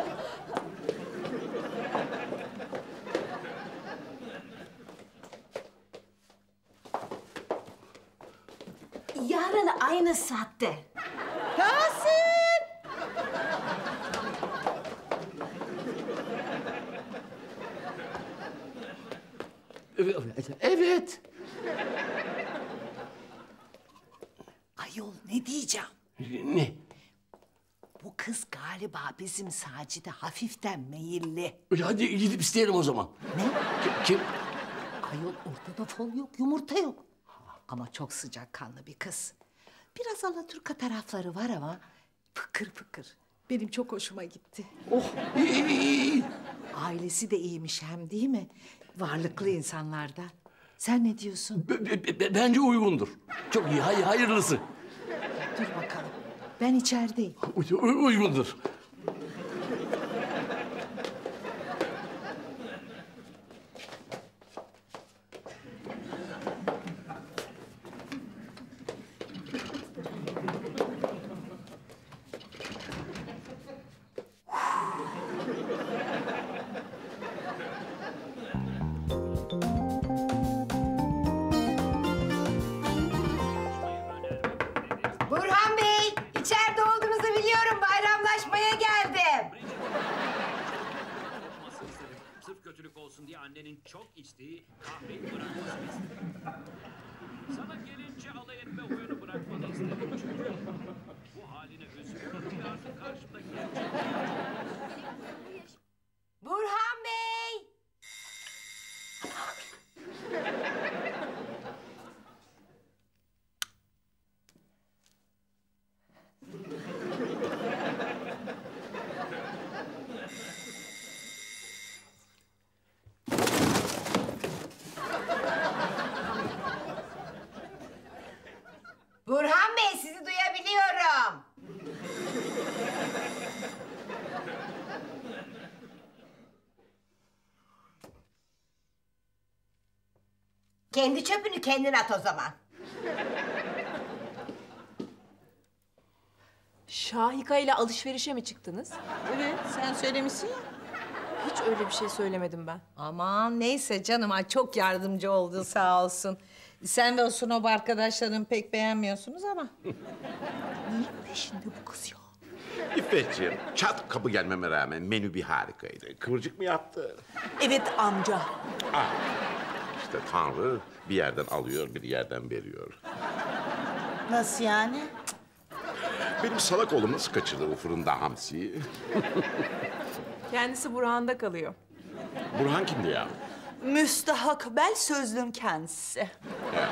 Yarın aynı saatte. Tahsin! Evet. Ayol ne diyeceğim? Ne? Bu kız galiba bizim Sacit'e hafiften meyilli. Hadi gidip isteyelim o zaman. Ne? Kim? Ayol ortada fol yok, yumurta yok. Ama çok sıcakkanlı bir kız. Biraz Alaturka tarafları var ama fıkır fıkır. Benim çok hoşuma gitti. Oh, iyi. Ailesi de iyiymiş hem değil mi? Varlıklı insanlardan. Sen ne diyorsun? Bence uygundur. Çok iyi, hayırlısı. Dur bakalım. Ben içerideyim. Uygundur. Burhan Bey, içeride olduğunuzu biliyorum. Bayramlaşmaya geldim. Sırf kötülük olsun diye annenin çok içtiği kahveyi bırakmasını istedim. Sana gelince alay etme huyunu bırakmanı istedim çünkü bu haline üzülüyorum ve artık karşımdaki Burhan Bey! Burhan Bey, sizi duyabiliyorum. Kendi çöpünü kendin at o zaman. Şahika ile alışverişe mi çıktınız? Evet, sen söylemişsin ya. Hiç öyle bir şey söylemedim ben. Aman neyse canım, ay çok yardımcı oldu sağ olsun. Sen ve o snob arkadaşların pek beğenmiyorsunuz ama. Neyin peşinde bu kız ya? İffetciğim, çat kapı gelmeme rağmen menü bir harikaydı. Kıvırcık mı yaptı? Evet amca. Ah, işte Tanrı bir yerden alıyor, bir yerden veriyor. Nasıl yani? Benim salak oğlum nasıl kaçırdı o fırında hamsiyi? Kendisi Burhan'da kalıyor. Burhan kimdi ya? Müstahakbel sözlüğün kendisi. Evet.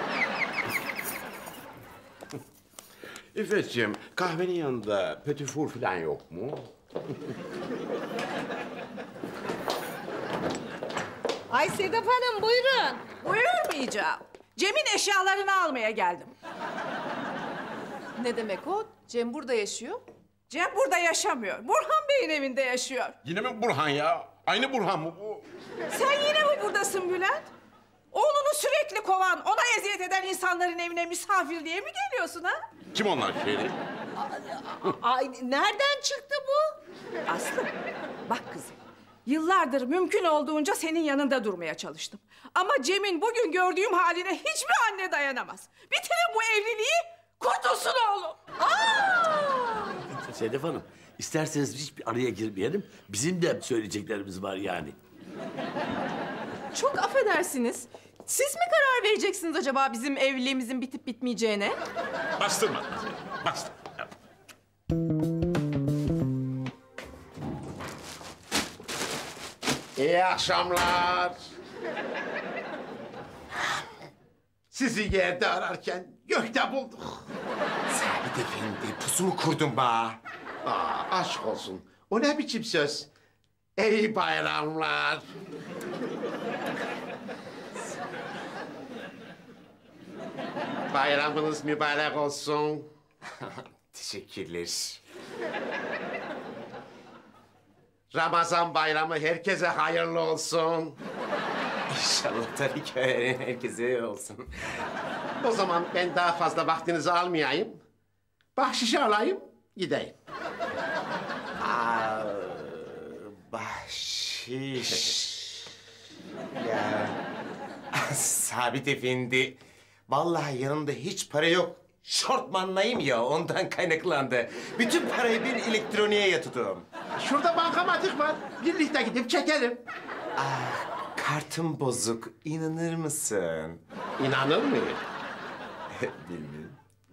İffetciğim, kahvenin yanında petit four falan yok mu? Ay Sedef Hanım buyurun. Buyurmayacağım. Cem'in eşyalarını almaya geldim. Ne demek o? Cem burada yaşıyor. Cem burada yaşamıyor. Burhan Bey'in evinde yaşıyor. Yine mi Burhan ya? Aynı Burhan mı bu? Sen yine mi buradasın Bülent? Oğlunu sürekli kovan, ona eziyet eden insanların evine misafirliğe mi geliyorsun ha? Kim onlar şeyleri? Ay nereden çıktı bu? Aslı, bak kızım. Yıllardır mümkün olduğunca senin yanında durmaya çalıştım. Ama Cem'in bugün gördüğüm haline hiçbir anne dayanamaz. Bitirin bu evliliği, kurtulsun oğlum. Sedef Hanım, isterseniz hiçbir araya girmeyelim. Bizim de söyleyeceklerimiz var yani. Çok affedersiniz. Siz mi karar vereceksiniz acaba bizim evliliğimizin bitip bitmeyeceğine? Bastırma. Bastır. İyi akşamlar. Sizi yerde ararken gökte bulduk. Sabit Efendi, pusu mu kurdun ba? Aşk olsun. O ne biçim söz? İyi bayramlar. Bayramınız mübarek olsun. Teşekkürler. Ramazan bayramı herkese hayırlı olsun. İnşallah tabii ki herkese olsun. O zaman ben daha fazla vaktinizi almayayım. Bahşişi alayım, gideyim. Bahşiş. Ya Sabit Efendi, vallahi yanımda hiç para yok. Şortmanlayım ya, ondan kaynaklandı. Bütün parayı bir elektroniğe yatırdım. Şurada bankamatik var. Birlikte gidip çekelim. Kartım bozuk, inanır mısın? İnanır mı? Bilmiyorum.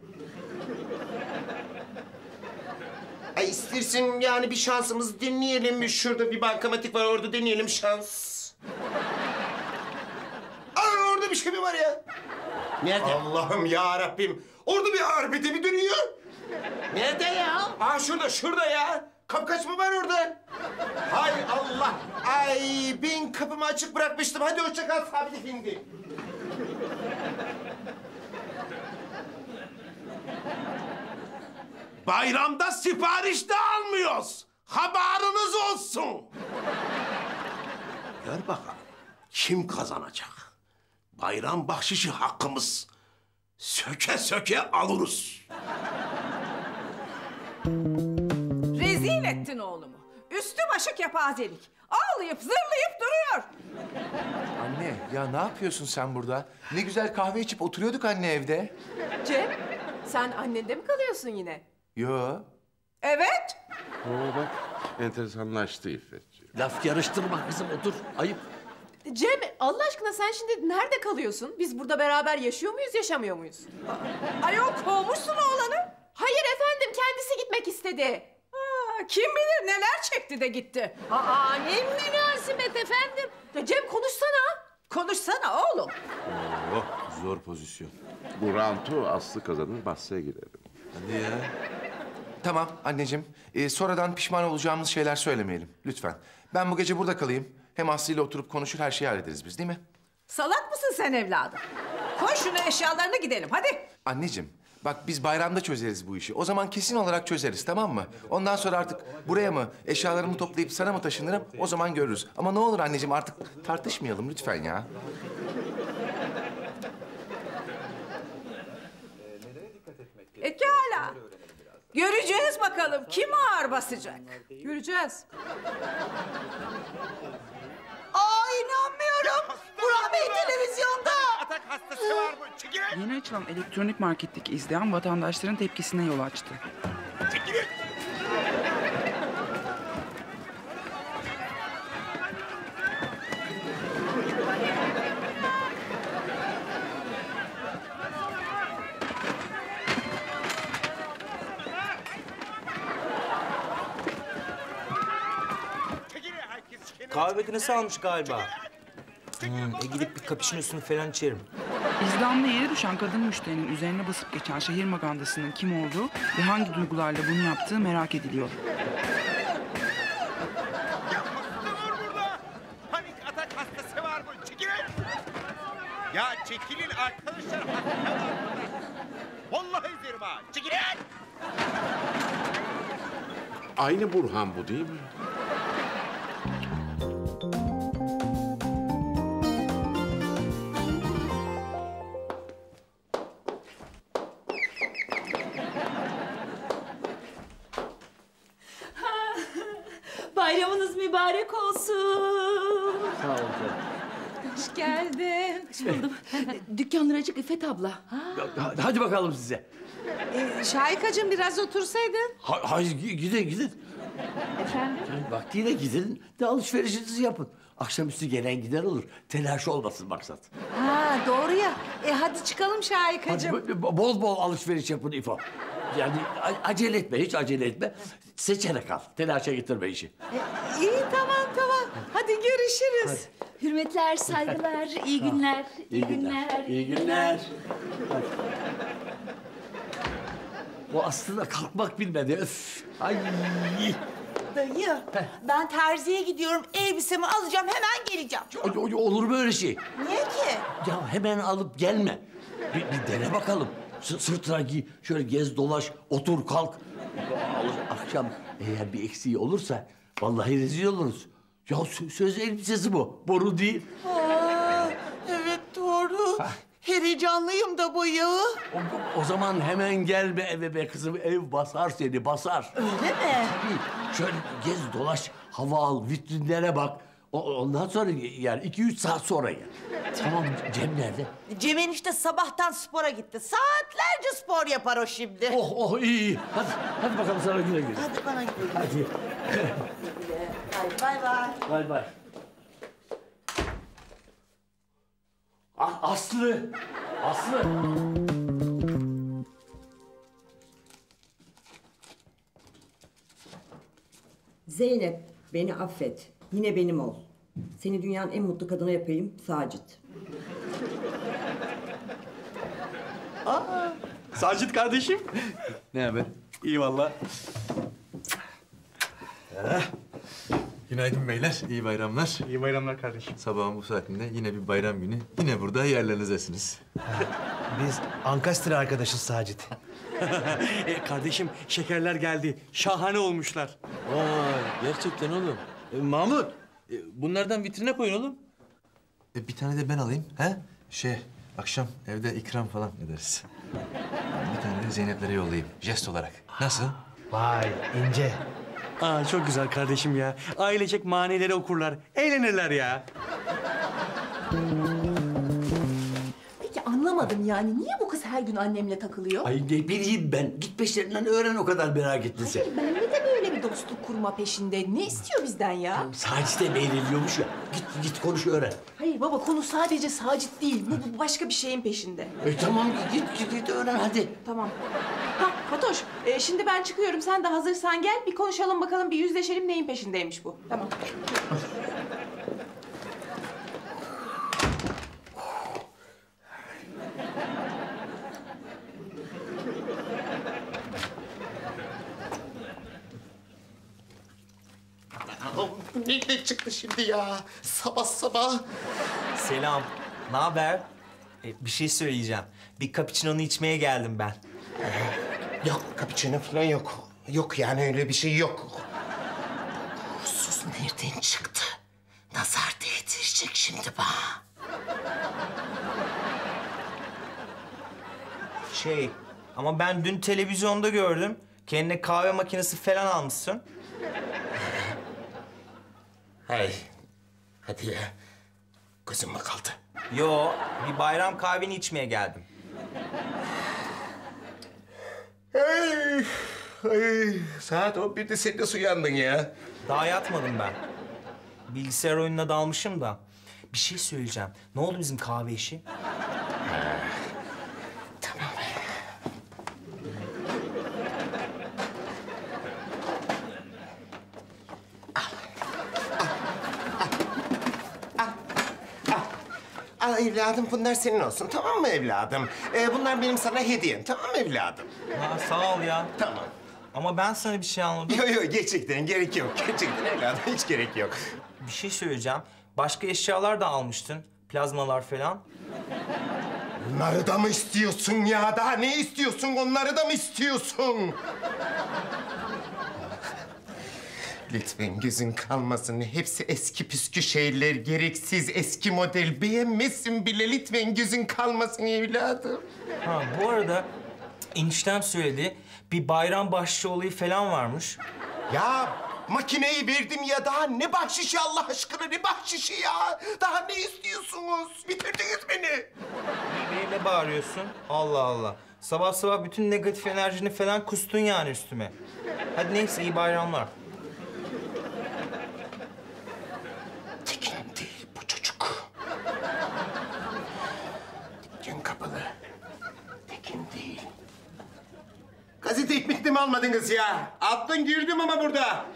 Ay istersin yani bir şansımızı deneyelim mi? Şurada bir bankamatik var, orada deneyelim şans. Aa, orada bir şey mi var ya? Nerede? Allah'ım ya Rabbim. Orada bir arbede mi dönüyor? Nerede ya? Aa şurada ya. Kapkaç mı var orada? Hay Allah. Ay ben kapımı açık bırakmıştım. Hadi hoşça kal Sabit Efendi. Bayramda sipariş de almıyoruz. Haberiniz olsun. Gör bakalım kim kazanacak? Bayram bahşişi hakkımız. Söke söke alırız. Rezil ettin oğlumu. Üstü başı kepazelik. Ağlayıp zırlayıp duruyor. Anne ya ne yapıyorsun sen burada? Ne güzel kahve içip oturuyorduk anne evde. Cem, sen annende mi kalıyorsun yine? Yo. Evet. Oo bak enteresanlaştı İffetciğim. Laf yarıştırma kızım, otur. Ayıp. Cem, Allah aşkına sen şimdi nerede kalıyorsun? Biz burada beraber yaşıyor muyuz, yaşamıyor muyuz? Ayol kovmuşsun oğlanı. Hayır efendim, kendisi gitmek istedi. Kim bilir neler çekti de gitti. Aa ne münasebet efendim. Ya Cem konuşsana. Konuşsana oğlum. Oh zor pozisyon. Bu rantu Aslı kazanır bahse girelim. Hadi ya. Tamam anneciğim. Sonradan pişman olacağımız şeyler söylemeyelim lütfen. Ben bu gece burada kalayım. Hem Aslı ile oturup konuşur her şeyi hallederiz biz değil mi? Salak mısın sen evladım? Koy şunu eşyalarını gidelim hadi. Anneciğim bak biz bayramda çözeriz bu işi. O zaman kesin olarak çözeriz tamam mı? Ondan sonra artık buraya mı eşyalarımı toplayıp sana mı taşınırım o zaman görürüz. Ama ne olur anneciğim artık tartışmayalım lütfen ya. Pekala. Göreceğiz bakalım kim ağır basacak. Göreceğiz. Aa inanmıyorum. Burhan Bey televizyonda. Atak hastası var mı? Çekilin. Yeni açılan elektronik marketteki izdiham vatandaşların tepkisine yol açtı. Çekilin. Kahve makinesi almış galiba. Gidip bir cappuccino'sunu falan içerim. İzdamda yere düşen kadın müşterinin üzerine basıp geçen şehir magandasının kim olduğu ve hangi duygularla bunu yaptığı merak ediliyor. Panik atak hastası var mı? Çekilin! Ya çekilin arkadaşlar, hasta var burada. Vallahi izlerim ha, çekilin! Aynı Burhan bu değil mi? Bayramınız mübarek olsun. Sağ ol canım. Hoş geldin. Hoş buldum. Dükkanlar açık İffet abla. Hadi bakalım size. Şahikacığım biraz otursaydın. Hayır gidin. Efendim? Vaktiyle gidin de alışverişinizi yapın. Akşamüstü gelen giden olur. Telaş olmasın maksat. Ha doğru ya. Hadi çıkalım Şahikacığım. Hadi bol bol alışveriş yapın İfo. Yani acele etme, hiç acele etme. Seçerek al. Telaşa getirme işi. İyi tamam. Hadi görüşürüz. Hürmetler, saygılar, iyi günler. İyi günler. İyi günler. Bu aslında kalkmak bilmedi. Öf. Ay. Dayı, ben terziye gidiyorum. Elbisemi alacağım, hemen geleceğim. Olur mu öyle şey? Niye ki? Ya hemen alıp gelme. Bir dene bakalım. Sırtına giy, şöyle gez dolaş, otur kalk. Akşam eğer bir eksiği olursa vallahi rezil oluruz. Ya söz elbisesi bu, boru değil. Aa, evet doğru. Heyecanlıyım da bu yağı. O zaman hemen gel be eve be kızım, ev basar seni, basar. Öyle mi? Şöyle gez dolaş, hava al, vitrinlere bak. Ondan sonra yani 2-3 saat sonra gel. Tamam, Cem nerede? Cem enişte sabahtan spora gitti. Saatlerce spor yapar o şimdi. Oh iyi. Hadi bakalım sana güle güle. Hadi bana güle güle. Hadi. Bay bay. Bay. Aslı. Zeynep, beni affet. Yine benim ol. Seni dünyanın en mutlu kadını yapayım, Sacit. Sacit kardeşim. Ne haber? İyi valla. Günaydın beyler, iyi bayramlar. İyi bayramlar kardeşim. Sabahın bu saatinde yine bir bayram günü. Yine burada yerlerinizdesiniz. Biz Ankastre arkadaşız Sacit. Kardeşim şekerler geldi. Şahane olmuşlar. Vay, gerçekten oğlum. Mahmut, bunlardan vitrine koyun oğlum. Bir tane de ben alayım, he? Akşam evde ikram falan ederiz. Bir tane de Zeynep'lere yollayayım, jest olarak. Nasıl? Vay, ince. Çok güzel kardeşim ya. Ailecek manileri okurlar. Eğlenirler ya. Peki anlamadım yani. Niye bu kız her gün annemle takılıyor? Ay ne bileyim ben. Git peşlerinden öğren o kadar merak ettin sen. Hayır, benimle de böyle bir dostluk kurma peşinde. Ne istiyor bizden ya? Sacit'e meylediyormuş ya. Git konuş öğren. Hayır baba, konu sadece Sacit değil. Bu başka bir şeyin peşinde. Tamam git öğren hadi. Tamam. Ha Fatoş, şimdi ben çıkıyorum. Sen de hazırsan gel. Bir konuşalım bakalım, bir yüzleşelim neyin peşindeymiş bu. Tamam. Nereden çıktı şimdi ya? Sabah. Selam. Ne haber? Bir şey söyleyeceğim. Bir cappuccino'nu içmeye geldim ben. Yok, cappuccino falan yok. Yok yani öyle bir şey yok. Sus, nereden çıktı? Nazar değdirecek şimdi bana. Ama ben dün televizyonda gördüm. Kendine kahve makinesi falan almışsın. Hadi ya. Gözüm mü kaldı? Yo, bir bayram kahveni içmeye geldim. Saat 11'de sen nasıl uyandın ya? Daha yatmadım ben. Bilgisayar oyununa dalmışım da. Bir şey söyleyeceğim. Ne oldu bizim kahve işi? Al evladım, bunlar senin olsun, tamam mı evladım? Bunlar benim sana hediyem, tamam mı evladım? Ha, sağ ol ya. Tamam. Ama ben sana bir şey anladım. Yok, gerçekten gerek yok. Gerçekten evladım, hiç gerek yok. Bir şey söyleyeceğim. Başka eşyalar da almıştın. Plazmalar falan. Bunları da mı istiyorsun ya? Daha ne istiyorsun? Onları da mı istiyorsun? Lütfen gözün kalmasın. Hepsi eski püskü şeyler, gereksiz eski model. Beğenmezsin bile. Lütfen gözün kalmasın evladım. Ha, bu arada eniştem söyledi. Bir bayram bahşişi olayı falan varmış. Ya makineyi verdim ya, daha ne bahşişi Allah aşkına, ne bahşişi ya? Daha ne istiyorsunuz? Bitirdiniz beni. Ne bağırıyorsun? Allah Allah. Sabah sabah bütün negatif enerjini falan kustun yani üstüme. Hadi neyse, iyi bayramlar. Tekin değil bu çocuk. Dükkan kapalı. Tekin değil. Gazete ekmek de mi almadınız ya? Alttan girdim ama burada.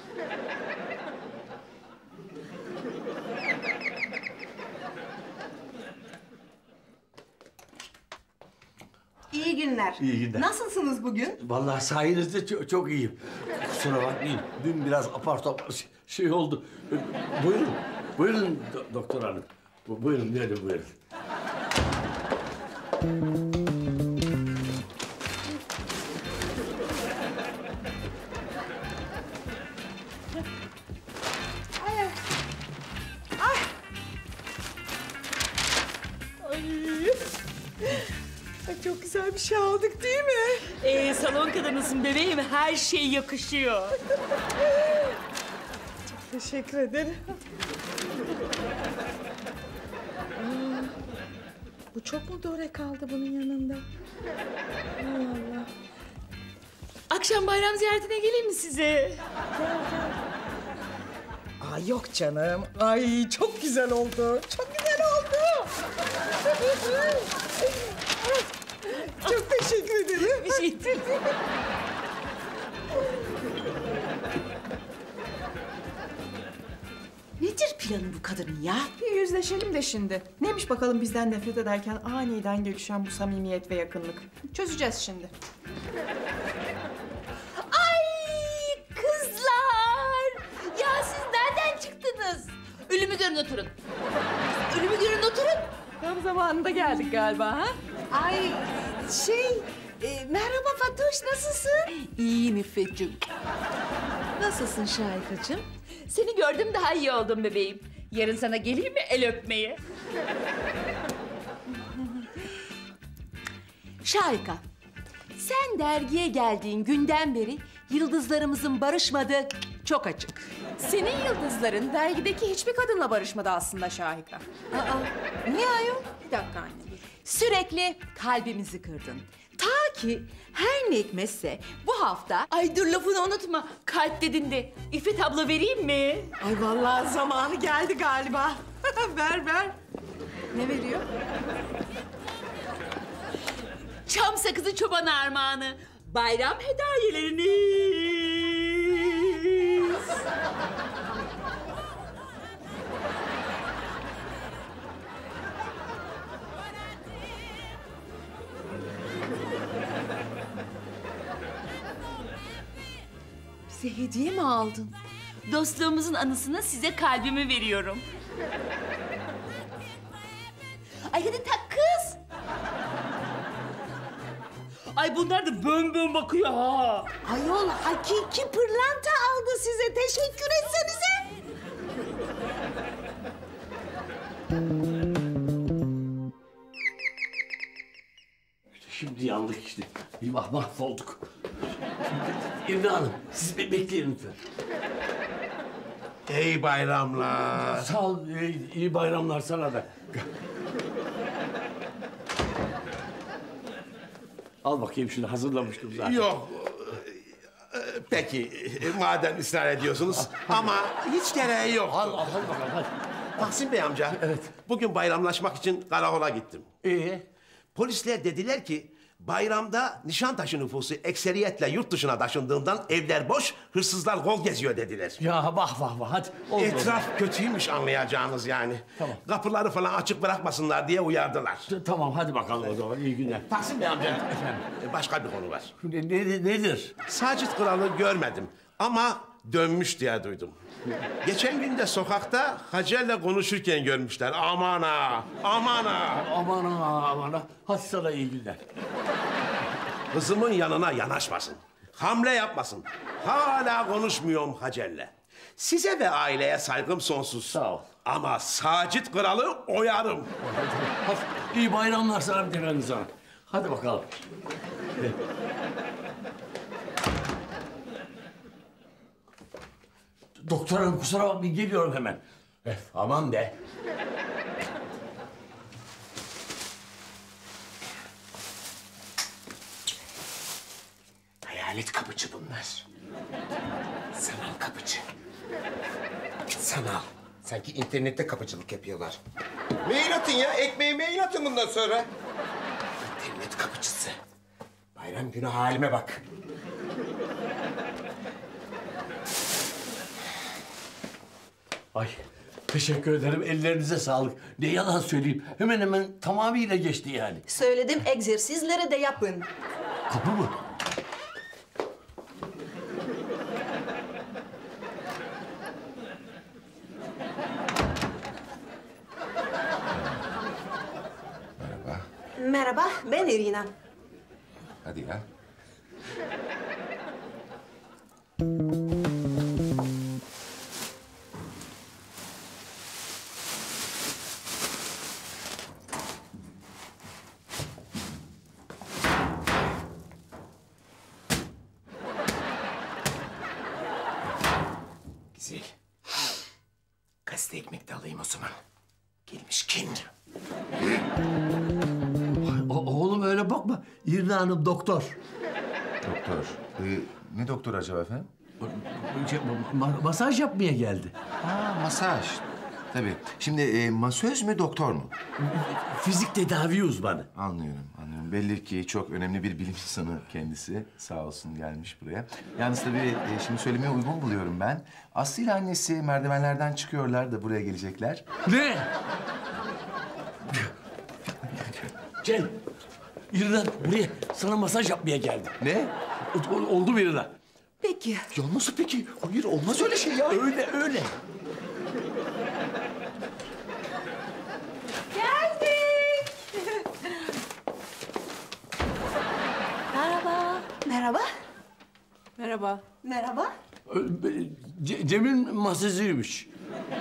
İyi günler. İyi günler. Nasılsınız bugün? Vallahi sayenizde çok iyiyim. Kusura bakmayın. Dün biraz apar topar şey oldu. Buyurun. Buyurun doktor hanım. Buyurun, buyurun. Ay, çok güzel bir şey aldık değil mi? Salon kadınısın bebeğim. Her şey yakışıyor. Çok teşekkür ederim. Bu çok mu dore kaldı bunun yanında? Allah Allah. Akşam bayram ziyaretine geleyim mi size? Ay yok canım. Ay çok güzel oldu. Çok güzel oldu. Çok teşekkür ederim. Bir şey değil. Nedir planı bu kadının ya? Bir yüzleşelim de şimdi. Neymiş bakalım bizden nefret ederken aniden gelişen bu samimiyet ve yakınlık? Çözeceğiz şimdi. Ay kızlar! Ya siz nereden çıktınız? Ölümü görün oturun. Ölümü görün oturun. Tam zamanında geldik galiba ha? Ay merhaba Fatoş, nasılsın? İyiyim İffetciğim. Nasılsın Şahikacığım? Seni gördüm daha iyi oldum bebeğim. Yarın sana geleyim mi el öpmeye? Şahika, sen dergiye geldiğin günden beri yıldızlarımızın barışmadığı çok açık. Senin yıldızların dergideki hiçbir kadınla barışmadı aslında Şahika. Niye ayol? Bir dakika anne. Sürekli kalbimizi kırdın. Ta ki her ne hikmetse bu hafta... Ay dur lafını unutma. Kalp dedin de İffet abla vereyim mi? Ay vallahi zamanı geldi galiba. ver. Ne veriyor? Çam sakızı çoban armağanı. Bayram hediyeleriniz. Bize hediye mi aldın? Dostluğumuzun anısına size kalbimi veriyorum. Ay hadi tak kız. Ay bunlar da bön bakıyor ha. Ayol hakiki pırlanta aldı size. Teşekkür etsenize. Şimdi yandık işte. Bir mahvolduk. İlmi Hanım, siz bekleyin lütfen. İyi bayramlar. Sağ ol, iyi bayramlar sana da. Al bakayım şunu, hazırlamıştım zaten. Yok. Peki, madem ısrar ediyorsunuz. Ama hiç gereği yok. Al bakalım, hadi. Tahsin Bey amca, Evet. bugün bayramlaşmak için karakola gittim. Polisler dediler ki, Bayramda Nişantaşı nüfusu ekseriyetle yurt dışına taşındığından evler boş, hırsızlar kol geziyor dediler. Ya vah vah vah hadi. Oldu Etraf kötüymüş anlayacağınız yani. Tamam. Kapıları falan açık bırakmasınlar diye uyardılar. Tamam hadi bakalım o zaman iyi günler. Tahsin Bey amca efendim başka bir konu var. Nedir? Sacit Kral'ı görmedim ama dönmüş diye duydum. Geçen gün de sokakta Hacer'le konuşurken görmüşler. Aman ha, aman ha. Aman ha, aman ha. Hadi sana iyi günler. Kızımın yanına yanaşmasın. Hamle yapmasın. Hala konuşmuyorum Hacer'le. Size ve aileye saygım sonsuz. Sağ ol. Ama Sacit Kral'ı oyarım. Hadi, iyi bayramlar sana bir efendim sana. Hadi bakalım. Doktor hanım kusura bakmayın geliyorum hemen. Aman be. Hayalet kapıcı bunlar. Sanal kapıcı. Sanal. Sanki internette kapıcılık yapıyorlar. Mail atın ya. Ekmeği mail atın bundan sonra. İnternet kapıcısı. Bayram günü halime bak. Ay teşekkür ederim ellerinize sağlık. Ne yalan söyleyeyim hemen hemen tamamıyla geçti yani. Söyledim egzersizleri de yapın. Kapı mı? Merhaba. Merhaba, ben Irina. Hadi ya. Güzel. Gazete ekmek de alayım o zaman. Gelmişken. Oğlum öyle bakma. İrna Hanım doktor. Doktor. Ne doktor acaba efendim? Masaj yapmaya geldi. Ha, masaj. Tabii. Şimdi masöz mü doktor mu? Fizik tedavi uzmanı. Anlıyorum, anlıyorum. Belli ki çok önemli bir bilim insanı kendisi. Sağ olsun gelmiş buraya. Yalnız tabii şimdi söylemeye uygun buluyorum ben. Aslı ile annesi merdivenlerden çıkıyorlar da buraya gelecekler. Ne? Cem, İrna buraya sana masaj yapmaya geldi. Ne? Oldu mu İrna? Peki. Ya nasıl peki? Hayır olmaz öyle şey ya. Öyle. Geldik. Merhaba. Merhaba. Merhaba. Merhaba. Cem'in masajıymış.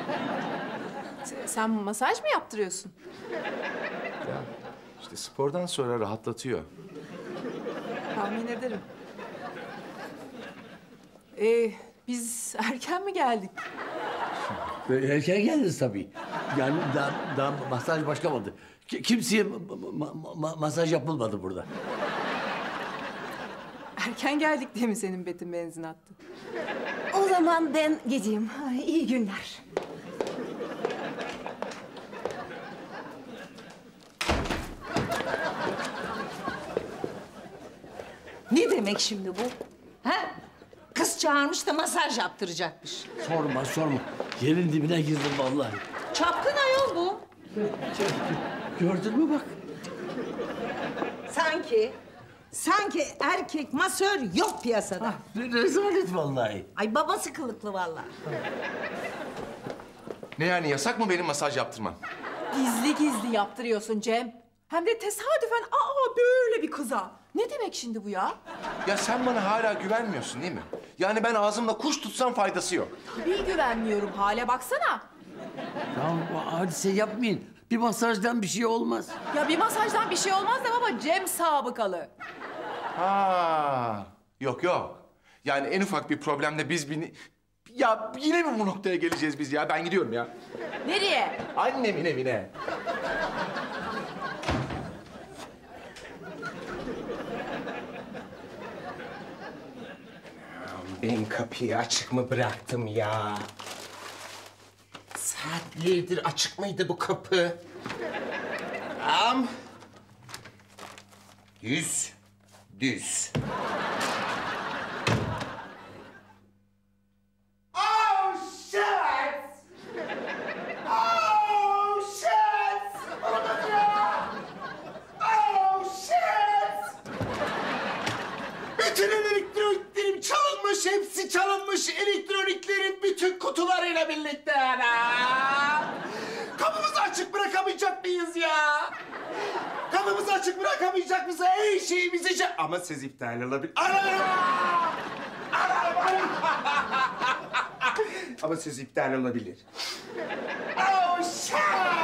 Sen masaj mı yaptırıyorsun? Ya işte spordan sonra rahatlatıyor. Tahmin ederim. Biz erken mi geldik? Erken geldiniz tabii. Yani daha masaj başlamadı. Kimseye masaj yapılmadı burada. Erken geldik diye mi senin betin benzin attı? O zaman ben gideyim. İyi günler. Ne demek şimdi bu? Ha? Kız çağırmış da masaj yaptıracakmış. Sorma. Yerin dibine girdim vallahi. Çapkın ayol bu. Gördün mü bak? Sanki erkek masör yok piyasada. Rezalet vallahi. Ay babası kılıklı vallahi. Ne yani yasak mı benim masaj yaptırmam? Gizli gizli yaptırıyorsun Cem. Hem de tesadüfen böyle bir kıza. Ne demek şimdi bu ya? Ya sen bana hala güvenmiyorsun değil mi? Yani ben ağzımla kuş tutsam faydası yok. Tabii güvenmiyorum. Hale baksana. Ya hadise yapmayın. Bir masajdan bir şey olmaz. Ya bir masajdan bir şey olmaz da baba Cem sabıkalı. Ha, yok. Yani en ufak bir problemle biz Ya yine mi bu noktaya geleceğiz biz ya? Ben gidiyorum ya. Nereye? Annemin evine. Ben kapıyı açık mı bıraktım ya? Saatlerdir açık mıydı bu kapı? Düz. Düz. Oh shit! Oh shit! Olamaz ya! Oh shit! Bütün elektroniklerim çalınmış, hepsi çalınmış. Elektroniklerin bütün kutularıyla birlikte ana! Kapımızı açık bırakamayacak mıyız ya? Kapımızı açık bırakamayacak mıyız? Her şeyimizi... Ama siz iptal olabilir. Ama siz iptal olabilir. Oh shit!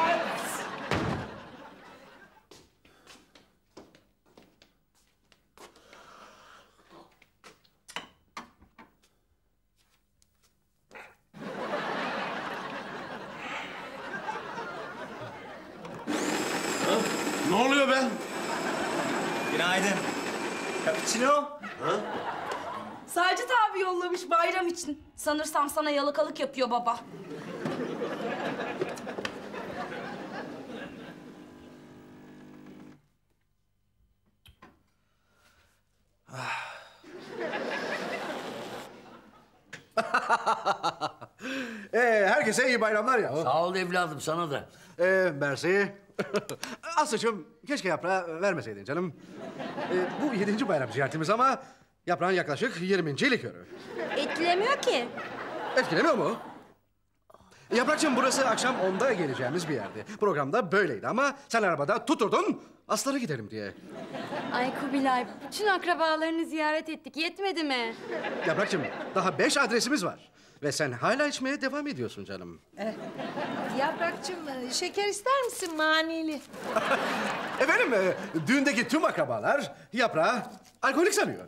Ne oluyor be? Günaydın. Cappuccino. Ha? Sacit abi yollamış bayram için. Sanırsam sana yalakalık yapıyor baba. Herkese iyi bayramlar ya. Sağ ol evladım, sana da. Mersi. Aslıcığım, keşke yaprağı vermeseydin canım. Bu 7. bayram ziyaretimiz ama yaprağın yaklaşık 20. likörü. Etkilemiyor ki. Etkilemiyor mu? Yaprakçığım, burası akşam 10'da geleceğimiz bir yerdi. Programda böyleydi ama sen arabada tuturdun Aslara gidelim diye. Ay Kubilay, bütün akrabalarını ziyaret ettik. Yetmedi mi? Yaprakçığım, daha 5 adresimiz var. Ve sen hala içmeye devam ediyorsun canım. Yaprakçığım, şeker ister misin manili? Efendim, düğündeki tüm akrabalar yaprağı alkolik sanıyor.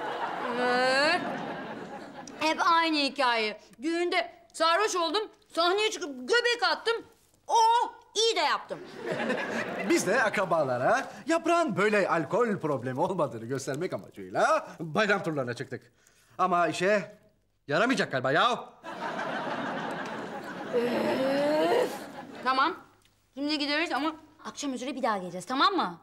Hep aynı hikaye. Düğünde sarhoş oldum, sahneye çıkıp göbek attım. Oh, iyi de yaptım. Biz de akrabalara yaprağın böyle alkol problemi olmadığını göstermek amacıyla bayram turlarına çıktık. Ama işe yaramayacak galiba ya. Tamam, şimdi gideriz ama akşam üzere bir daha geleceğiz, tamam mı?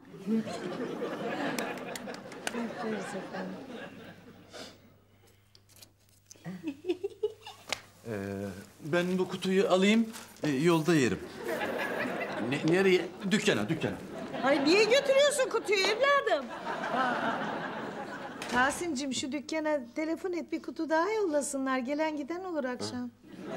Ben bu kutuyu alayım, yolda yerim. Nereye? Dükkana. Ay niye götürüyorsun kutuyu evladım? Tahsin'cim şu dükkana telefon et, bir kutu daha yollasınlar. Gelen giden olur akşam.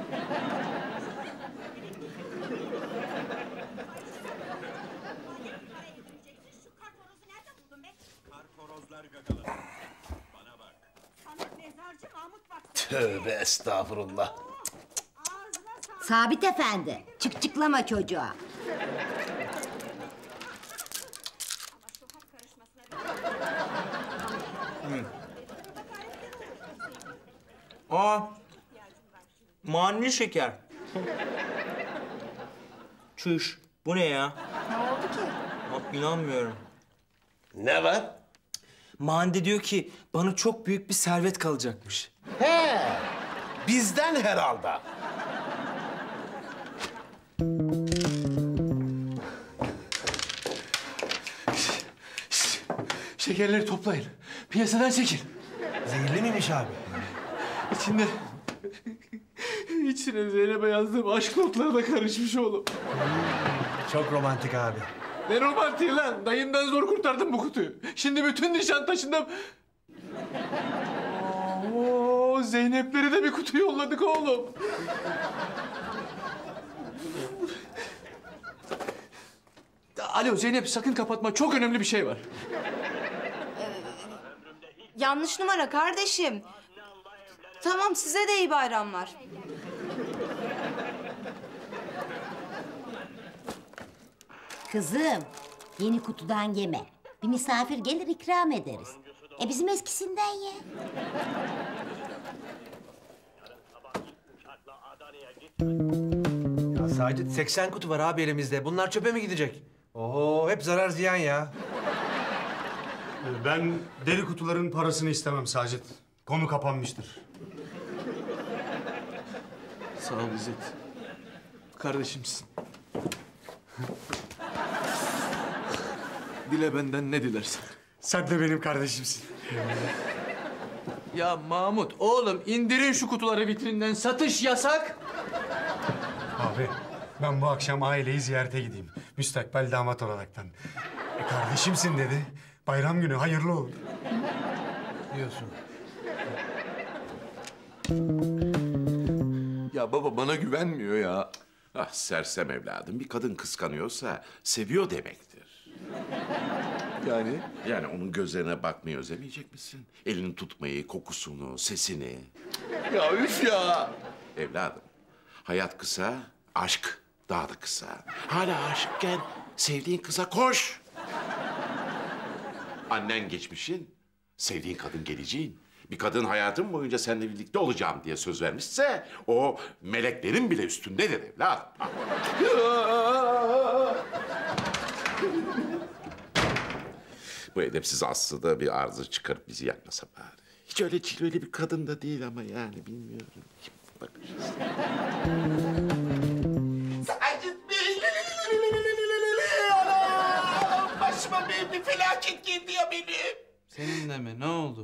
Tövbe estağfurullah. Sabit Efendi, çıkçıklama çocuğa. Aa, manli şeker. Çüş, bu ne ya? Ne oldu ki? Bak, inanmıyorum. Ne var? Mande diyor ki bana çok büyük bir servet kalacakmış. He, bizden herhalde. Şekerleri toplayın. Piyasadan çekin. Zehirli miymiş abi? İçine Zeynep'e yazdığım aşk notları da karışmış oğlum. Çok romantik abi. Ne romantiği lan? Dayından zor kurtardım bu kutuyu. Şimdi bütün Nişantaşı'nda... Oo, Zeynep'leri de bir kutu yolladık oğlum. Alo Zeynep, sakın kapatma. Çok önemli bir şey var. Yanlış numara kardeşim. Tamam, size de iyi bayramlar. Kızım, yeni kutudan yeme. Bir misafir gelir ikram ederiz. Bizim eskisinden ye. Ya Sacit, 80 kutu var abi elimizde. Bunlar çöpe mi gidecek? Oho, hep zarar ziyan ya. Ben deri kutuların parasını istemem Sacit. Konu kapanmıştır. Sağ ol İzzet. Kardeşimsin. Dile benden ne dilersen. Sen de benim kardeşimsin. Ya Mahmut, oğlum indirin şu kutuları vitrinden. Satış yasak. Abi ben bu akşam aileyi ziyarete gideyim. Müstakbel damat olaraktan. Kardeşimsin dedi. Bayram günü hayırlı olur. Diyorsun. Ya baba bana güvenmiyor ya. Ah sersem evladım. Bir kadın kıskanıyorsa seviyor demektir. Yani? Yani onun gözlerine bakmayı özlemeyecek misin? Elini tutmayı, kokusunu, sesini. Ya üf ya! Evladım, hayat kısa, aşk daha da kısa. Hala aşıkken sevdiğin kıza koş. Annen geçmişin, sevdiğin kadın geleceğin. Bir kadın hayatım boyunca seninle birlikte olacağım diye söz vermişse... ...o meleklerin bile üstündedir evladım. Bu edepsiz Aslı da bir arıza çıkarıp bizi yakmasa bari. Hiç öyle cilveli bir kadın da değil ama yani bilmiyorum. Bakacağız. Sacit Bey! Anam! Başıma bir felaket geldi ya benim. Seninle mi? Ne oldu?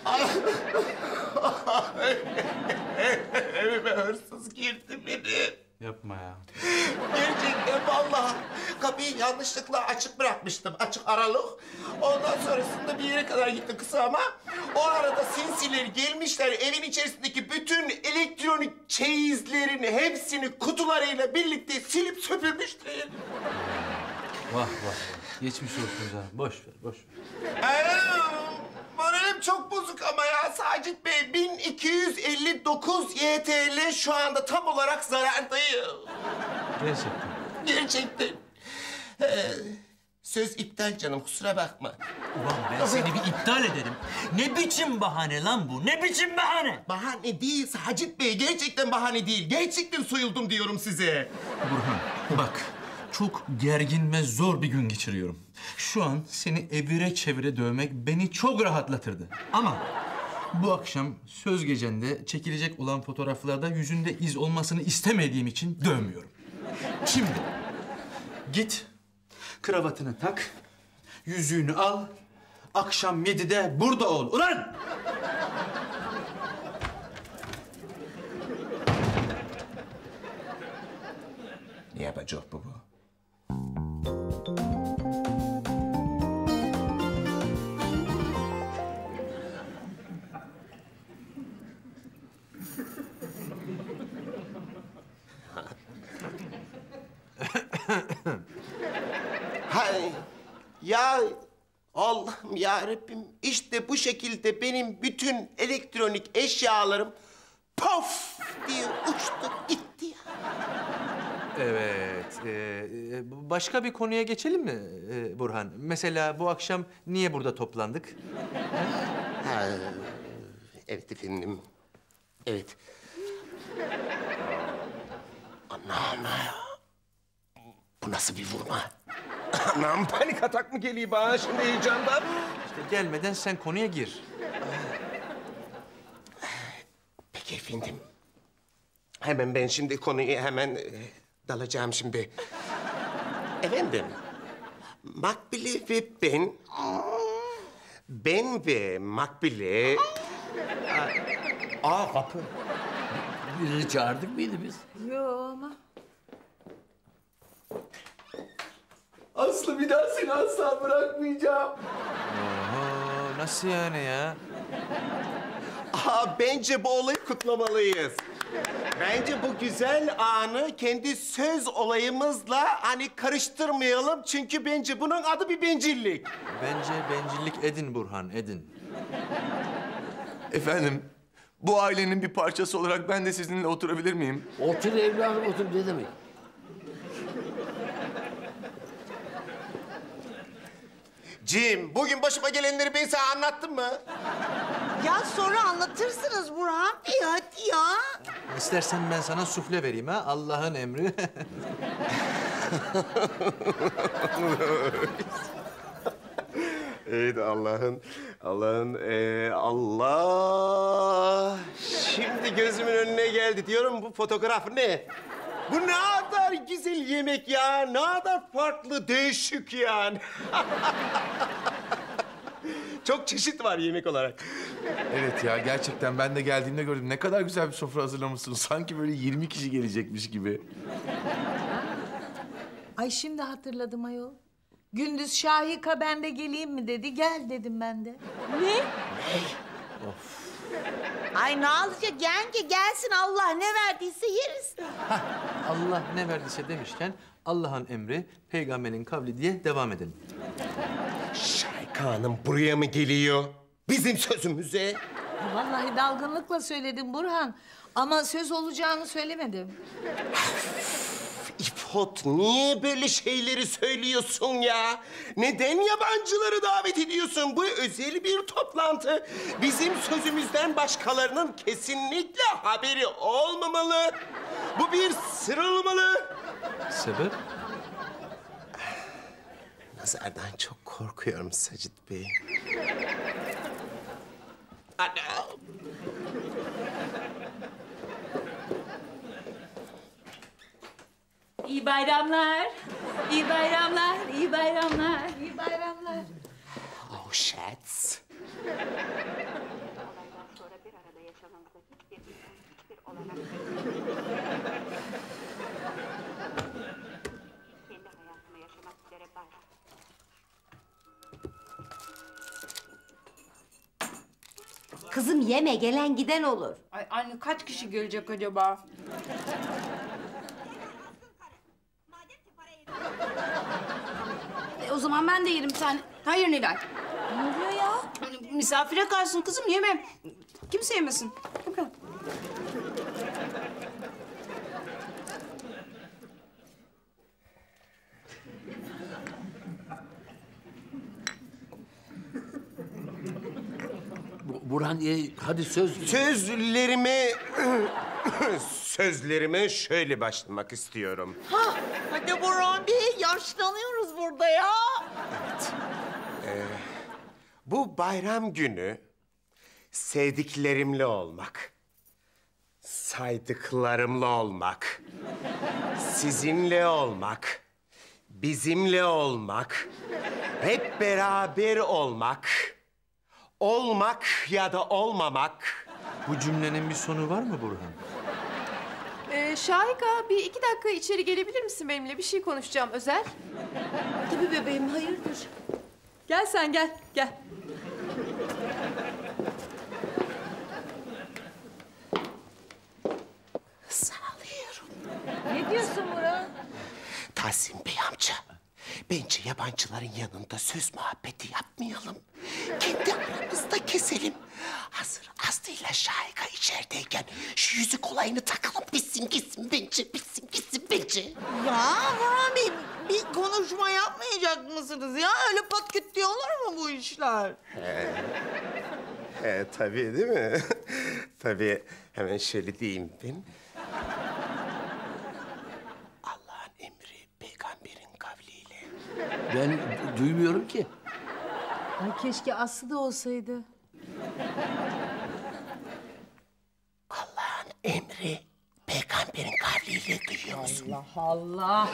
Evime hırsız girdi benim. Yapma ya. Gerçekten vallahi. Kapıyı yanlışlıkla açık bırakmıştım. Açık aralık. Ondan sonrasında bir yere kadar gitti kısa ama... ...o arada sinsiler gelmişler. Evin içerisindeki bütün elektronik çeyizlerin hepsini kutularıyla birlikte silip süpürmüşler. Vah vah. Geçmiş olsun canım. Boş ver, boş ver. Moralim çok bozuk ama ya Sacit Bey. 1259 YTL şu anda tam olarak zarardayım. Gerçekten. Gerçekten. Söz iptal canım, kusura bakma. Ulan ben seni bir iptal ederim. Ne biçim bahane lan bu? Ne biçim bahane? Bahane değil Sacit Bey. Gerçekten bahane değil. Gerçekten soyuldum diyorum size. Burhan, bak. Çok gergin ve zor bir gün geçiriyorum. Şu an seni evire çevire dövmek beni çok rahatlatırdı. Ama bu akşam söz gecende çekilecek olan fotoğraflarda yüzünde iz olmasını istemediğim için dövmüyorum. Şimdi git, kravatını tak, yüzüğünü al, akşam 7'de burada ol. Ulan! Ne yapacak baba? Hay ya Allah'ım ya Rabbim, işte bu şekilde benim bütün elektronik eşyalarım pof diye uçtu gitti ya. Evet. Başka bir konuya geçelim mi Burhan? Mesela bu akşam niye burada toplandık? Ha, evet efendim. Evet. Anam ya. Bu nasıl bir vurma? Anam panik atak mı geliyor bana şimdi heyecandan? İşte gelmeden sen konuya gir. Peki efendim. Hemen ben şimdi konuyu hemen dalacağım şimdi. Efendim, Makbule ve ben ve Makbule... Kapı. Birini çağırdık mıydı biz? Yo ama. Aslı bir daha seni asla bırakmayacağım. Oho, nasıl yani ya? Bence bu olayı kutlamalıyız. Bence bu güzel anı kendi söz olayımızla hani karıştırmayalım. Çünkü bence bunun adı bir bencillik. Bence bencillik edin Burhan, edin. Efendim, bu ailenin bir parçası olarak ben de sizinle oturabilir miyim? Otur evladım, otur. Ne demek? Cim, bugün başıma gelenleri ben sana anlattım mı? Ya sonra anlatırsınız Burhan Bey, hadi ya. İstersen ben sana sufle vereyim ha, Allah'ın emri. Evet Allah. Şimdi gözümün önüne geldi. Diyorum bu fotoğraf ne? Bu ne kadar güzel yemek ya. Ne kadar farklı, değişik yani. Çok çeşit var yemek olarak. Evet ya gerçekten ben de geldiğimde gördüm. Ne kadar güzel bir sofra hazırlamışsınız. Sanki böyle 20 kişi gelecekmiş gibi. Ay şimdi hatırladım ayol. Gündüz Şahika ben de geleyim mi dedi. Gel dedim ben de. Ne? Of. Ay ne olacak yenge gelsin Allah ne verdiyse yeriz. Allah ne verdiyse demişken Allah'ın emri, peygamberin kavli diye devam edelim. Şahika Hanım buraya mı geliyor? Bizim sözümüze. Vallahi dalgınlıkla söyledim Burhan. Ama söz olacağını söylemedim. İfot niye böyle şeyleri söylüyorsun ya? Neden yabancıları davet ediyorsun? Bu özel bir toplantı. Bizim sözümüzden başkalarının kesinlikle haberi olmamalı. Bu bir sır olmalı. Sebep? Nazardan çok korkuyorum Sacit Bey. Ana. İyi bayramlar. İyi bayramlar. İyi bayramlar. İyi bayramlar. Oh shit. Kızım yeme, gelen giden olur. Ay anne kaç kişi gelecek acaba? O zaman ben de yerim sen. Hayır Nilay. Ne oluyor ya? Misafire kalsın kızım yeme. Kimse yemesin. Bakalım. Burhan hadi söz. Sözlerime şöyle başlamak istiyorum. Ha, hadi Burhan Bey yaşlanıyoruz burada ya. Bu bayram günü sevdiklerimle olmak, saydıklarımla olmak, sizinle olmak, bizimle olmak, hep beraber olmak ya da olmamak. Bu cümlenin bir sonu var mı Burhan? Şahika bir 2 dakika içeri gelebilir misin benimle? Bir şey konuşacağım özel. Tabii bebeğim hayırdır? Gel sen gel, gel. Sağlıyorum. Ne diyorsun Burhan? Tahsin Bey amca, bence yabancıların yanında söz muhabbeti yapmayalım. Kendi aramızda keselim. Hazır Aslı ile Şahika içerideyken şu yüzük olayını takalım bitsin gitsin bence, bitsin gitsin bence. Ya Burhan Bey bir konuşma yapmayacak mısınız ya? Öyle pat küt diyorlar mı bu işler? Tabii değil mi? Tabii. Hemen şöyle diyeyim ben. Allah'ın emri peygamberin kavliyle. Ben duymuyorum ki. Ay keşke Aslı da olsaydı. Allah'ın emri peygamberin kavliyle duyuyor musun? Allah Allah.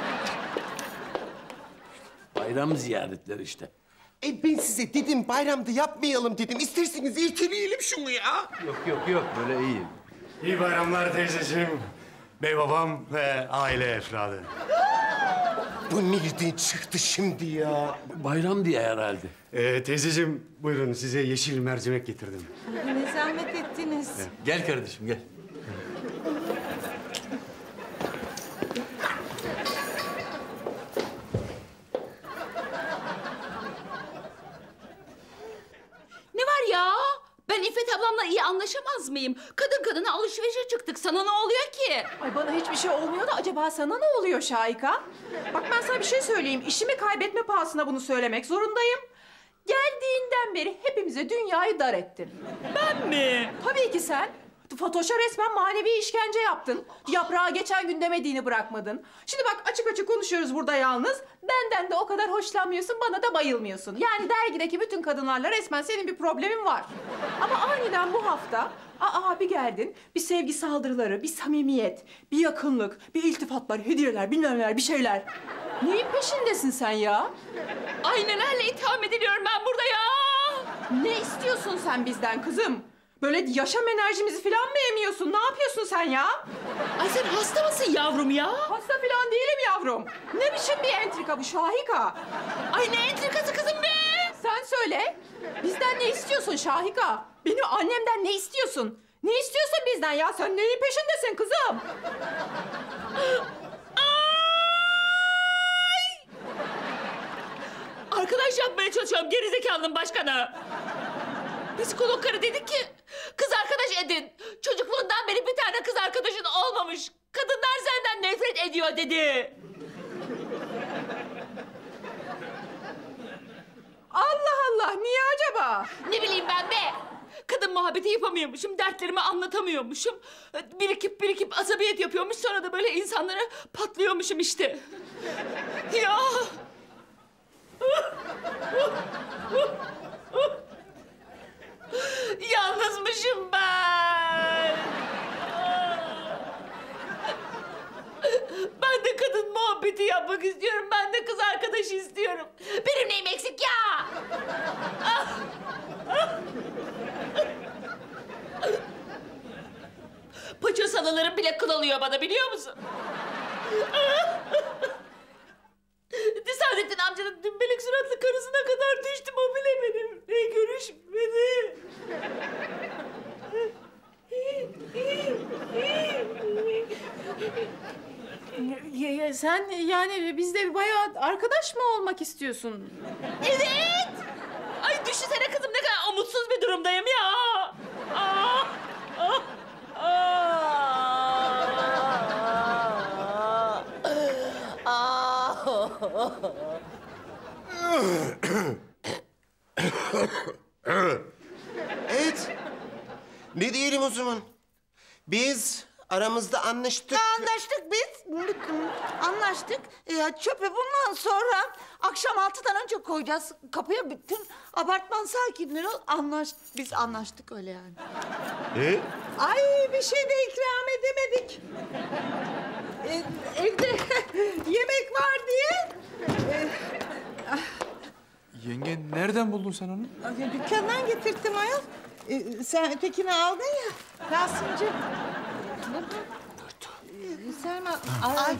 Bayram ziyaretleri işte. Ben size dedim bayramda yapmayalım dedim. İsterseniz erteleyelim şunu ya. Yok böyle iyi. İyi bayramlar teyzeciğim. Bey babam ve aile efradı. Bu nereden çıktı şimdi ya? Bayram diye herhalde. Teyzeciğim buyurun size yeşil mercimek getirdim. Ne zahmet ettiniz. Gel kardeşim gel. Ne var ya? Ben İffet ablamla iyi anlaşamaz mıyım? Kadın kadına alışverişe çıktık. Sana ne oluyor ki? Ay bana hiçbir şey olmuyor da acaba sana ne oluyor Şahika? Bak ben sana bir şey söyleyeyim. İşimi kaybetme pahasına bunu söylemek zorundayım. Geldiğinden beri hepimize dünyayı dar ettin. Ben mi? Tabii ki sen. Fatoş'a resmen manevi işkence yaptın. Yaprağa geçen gün demediğini bırakmadın. Şimdi bak açık açık konuşuyoruz burada yalnız. Benden de o kadar hoşlanmıyorsun, bana da bayılmıyorsun. Yani dergideki bütün kadınlarla resmen senin bir problemin var. Ama aniden bu hafta bir geldin, bir sevgi saldırıları, bir samimiyet, bir yakınlık, bir iltifatlar, hediyeler, bilmem neler, bir şeyler. Neyin peşindesin sen ya? Ay nelerle itham ediliyorum ben burada ya? Ne istiyorsun sen bizden kızım? Böyle yaşam enerjimizi falan mı emiyorsun? Ne yapıyorsun sen ya? Ay sen hasta mısın yavrum ya? Hasta falan değilim yavrum. Ne biçim bir entrika bu Şahika? Ay ne entrikası kızım be? Sen söyle. Bizden ne istiyorsun Şahika? Benim annemden ne istiyorsun? Ne istiyorsun bizden ya? Sen neyin peşindesin kızım? Arkadaş yapmaya çalışıyorum gerizekalının başkanı. Psikolog karı dedi ki kız arkadaş edin. Çocukluğundan beri bir tane kız arkadaşın olmamış. Kadınlar senden nefret ediyor dedi. Allah Allah, niye acaba? Ne bileyim ben be. Kadın muhabbeti yapamıyormuşum, dertlerimi anlatamıyormuşum. Birikip asabiyet yapıyormuş, sonra da böyle insanlara patlıyormuşum işte. Ya. Yalnızmışım ben. Ben de kadın muhabbeti yapmak istiyorum. Ben de kız arkadaş istiyorum. Benim neyim eksik ya? Paço salalarım bile kıl oluyor bana, biliyor musun? Saadettin amcanın dümbelek suratlı karısına kadar düştüm, o bile benimle görüşmedi. Sen yani bizde bayağı arkadaş mı olmak istiyorsun? Evet! Ay düşünsene kızım, ne kadar umutsuz bir durumdayım ya! Evet. Ne diyelim o zaman? Biz aramızda anlaştık. Anlaştık biz. Anlaştık. Ya çöpü bundan sonra akşam 6'dan önce koyacağız. Kapıya bütün apartman sakinleri anlaştık. Biz anlaştık öyle yani. Ay bir şey de ikram edemedik. Evde yemek var diye. Yenge nereden buldun sen onu? Dükkandan getirttim ayol. Sen ötekini aldın ya. Rasim'ciğim. Selma. Ay.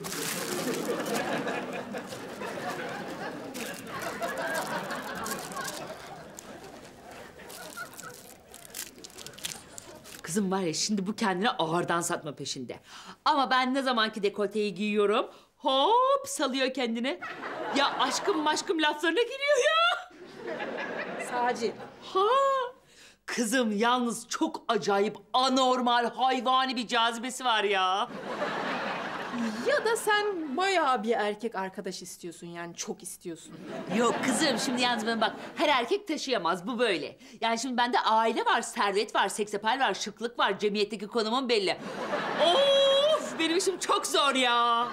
Kızım var ya, şimdi bu kendine ağırdan satma peşinde. Ama ben ne zamanki dekolteyi giyiyorum, hop salıyor kendini. Ya aşkım maşkım laflarına giriyor ya. Sacit. Ha. Kızım yalnız çok acayip, anormal, hayvani bir cazibesi var ya. Ya da sen bayağı bir erkek arkadaş istiyorsun, yani çok istiyorsun. Yok kızım, şimdi yalnız bana bak, her erkek taşıyamaz, bu böyle. Yani şimdi bende aile var, servet var, seksapal var, şıklık var, cemiyetteki konumum belli. Of, benim işim çok zor ya.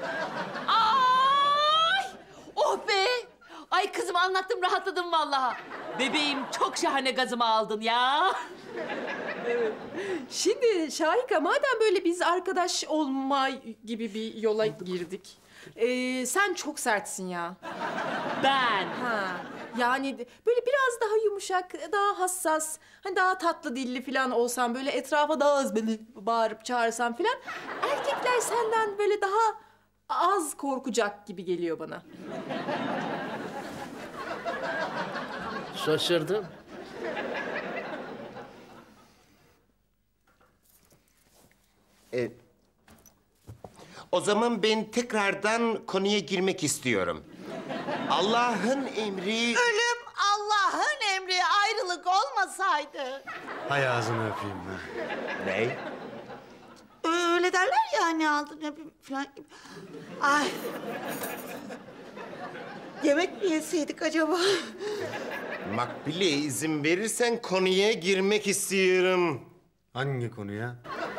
Ay, oh be. Ay kızım anlattım, rahatladım vallahi. Bebeğim çok şahane gazımı aldın ya. Evet. Şimdi Şahika, madem böyle biz arkadaş olma gibi bir yola girdik. Sen çok sertsin ya. Ben? Ha. Yani böyle biraz daha yumuşak, daha hassas, hani daha tatlı dilli falan olsan, böyle etrafa daha az böyle bağırıp çağırsan falan, erkekler senden böyle daha az korkacak gibi geliyor bana. Şaşırdım. O zaman ben tekrardan konuya girmek istiyorum. Allah'ın emri... Ölüm Allah'ın emri, ayrılık olmasaydı. Hay ağzını öpeyim ha. Ne? Öyle derler ya, hani aldın ya falan. Ay. Yemek mi yeseydik acaba? Makbule, izin verirsen konuya girmek istiyorum. Hangi konuya?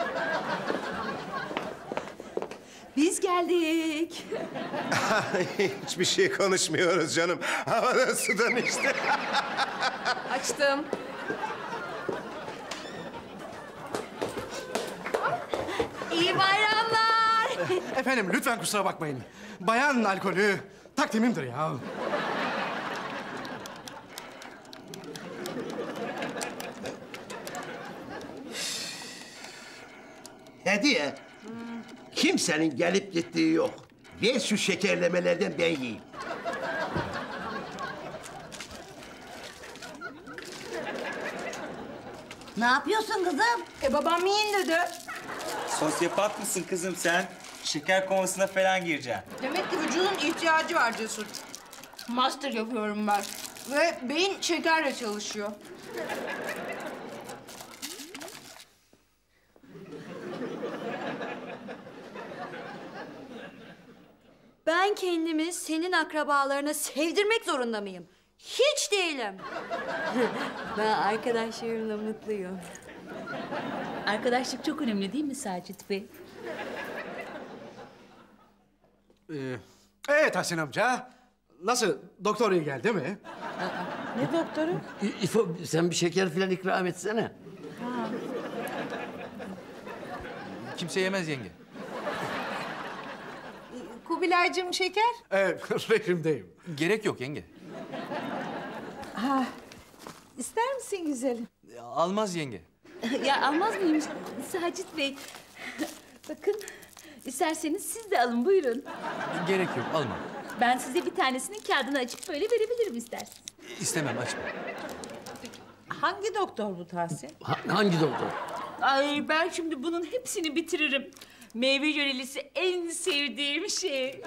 Biz geldik. Hiçbir şey konuşmuyoruz canım. Havadan sudan işte. Açtım. İyi bayramlar. Efendim lütfen kusura bakmayın. Bayan alkolü takdimimdir ya. Hediye. Kimsenin gelip gittiği yok. Ver şu şekerlemelerden ben yiyeyim. Ne yapıyorsun kızım? Babam yiyin dedi. Sosyopat mısın kızım sen? Şeker komasına falan gireceksin. Demek ki vücudun ihtiyacı var Cesur. Master yapıyorum ben. Ve beyin şekerle çalışıyor. Ben kendimi senin akrabalarına sevdirmek zorunda mıyım? Hiç değilim. Ben arkadaşlarımla mutluyum. Arkadaşlık çok önemli değil mi Sacit Bey? Evet Tahsin amca. Nasıl? Doktor iyi geldi mi? Ne doktoru? İfo sen bir şeker falan ikram etsene. Kimse yemez yenge. Kubilaycığım şeker. Evet, rejimdeyim. Gerek yok yenge. Ha, ister misin güzelim? Almaz yenge. Ya almaz mıyım Sacit Bey? Bakın isterseniz siz de alın buyurun. Gerek yok, alma. Ben size bir tanesinin kağıdını açıp böyle verebilirim isterseniz. İstemem, açma. Hangi doktor bu Tahsin? Hangi doktor? Ay ben şimdi bunun hepsini bitiririm. Meyve jölelisi en sevdiğim şey.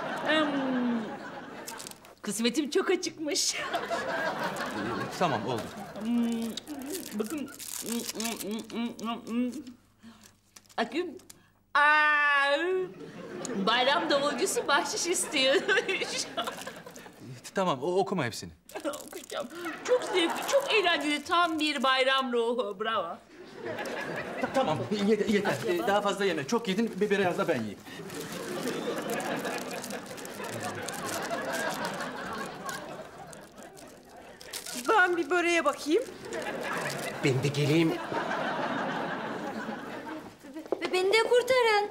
Kısmetim çok açıkmış. Tamam, oldu. Bakın. Akın. Bayram davulcusu bahşiş istiyor. Tamam, okuma hepsini. Okuyacağım. Çok zevkli, çok eğlenceli. Tam bir bayram ruhu. Bravo. Tamam, yeter. Daha fazla yeme. Çok yedin, biraz da ben yiyeyim. Ben bir böreğe bakayım. Ben de geleyim. Ve beni de kurtarın.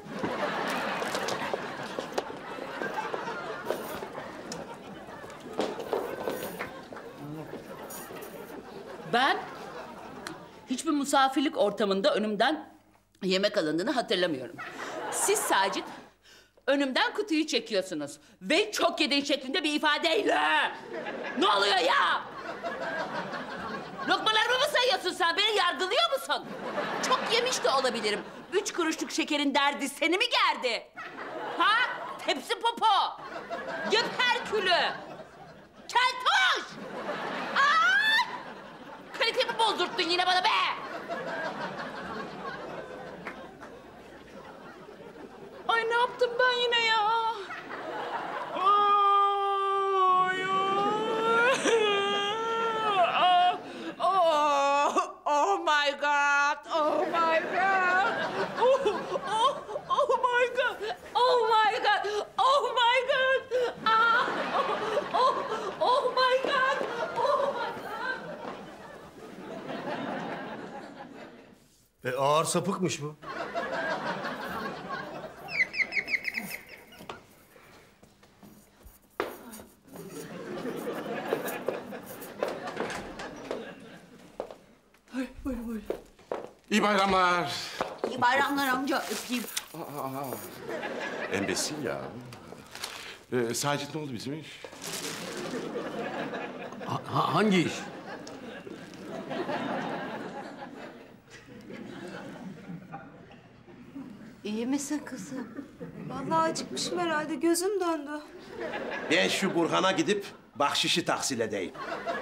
Ben hiçbir misafirlik ortamında önümden yemek alındığını hatırlamıyorum. Siz Sacit önümden kutuyu çekiyorsunuz ve çok yedin şeklinde bir ifadeyle. Ne oluyor ya? Lokmalarımı mı sayıyorsun sen? Beni yargılıyor musun? Çok yemiş de olabilirim. 3 kuruşluk şekerin derdi seni mi gerdi? Ha? Tepsi popo. Göp herkülü. Keltoş. Ay! Kalitemi bozdurttun yine bana be. Ay ne yaptım ben yine ya? Oh my God! Oh my God! Oh my God! Oh my God! Oh my God! Ah! Oh my God! Oh my God! Ağır sapıkmış bu. Buyurun. İyi bayramlar. İyi bayramlar amca öpeyim. Embesil ya. Sacit ne oldu bizim iş? Hangi iş? İyi misin kızım? Vallahi acıkmışım herhalde. Gözüm döndü. Ben şu Burhan'a gidip bahşişi tahsil edeyim.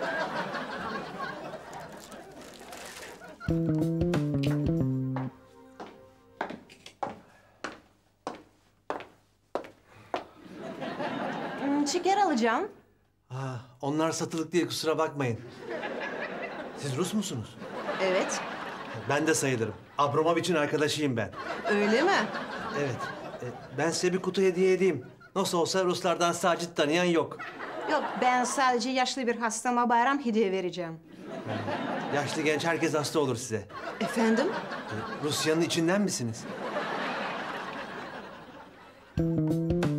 Şeker alacağım. Onlar satılık diye kusura bakmayın. Siz Rus musunuz? Evet. Ben de sayılırım. Abramovich'in arkadaşıyım ben. Öyle mi? Evet. Ben size bir kutu hediye edeyim. Nasıl olsa Ruslardan Sacit tanıyan yok. Yok, ben sadece yaşlı bir hastama bayram hediye vereceğim. Yaşlı genç herkes hasta olur size. Efendim? Rusya'nın içinden misiniz?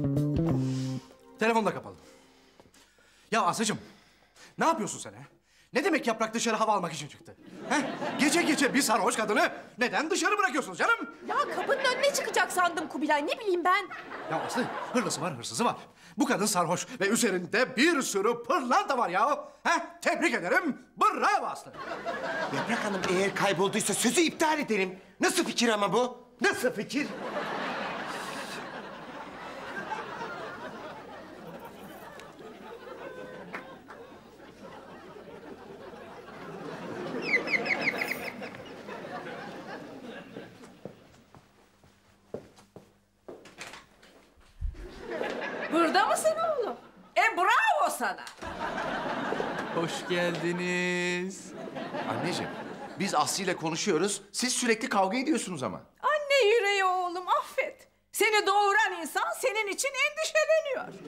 Telefon da kapalı. Ya Aslı'cığım, ne yapıyorsun sen ha? Ne demek Yaprak dışarı hava almak için çıktı? He? Gece gece bir sarhoş kadını neden dışarı bırakıyorsunuz canım? Ya kapının önüne çıkacak sandım Kubilay. Ne bileyim ben. Ya Aslı, hırlısı var, hırsızı var. Bu kadın sarhoş ve üzerinde bir sürü pırlanta var ya. He? Tebrik ederim. Bravo Aslı. Yaprak Hanım eğer kaybolduysa sözü iptal edelim. Nasıl fikir ama bu? Nasıl fikir? Burada mısın oğlum? Bravo sana. Hoş geldiniz. Anneciğim, biz Aslı ile konuşuyoruz. Siz sürekli kavga ediyorsunuz ama. Anne yüreği oğlum affet. Seni doğuran insan senin için endişeleniyor.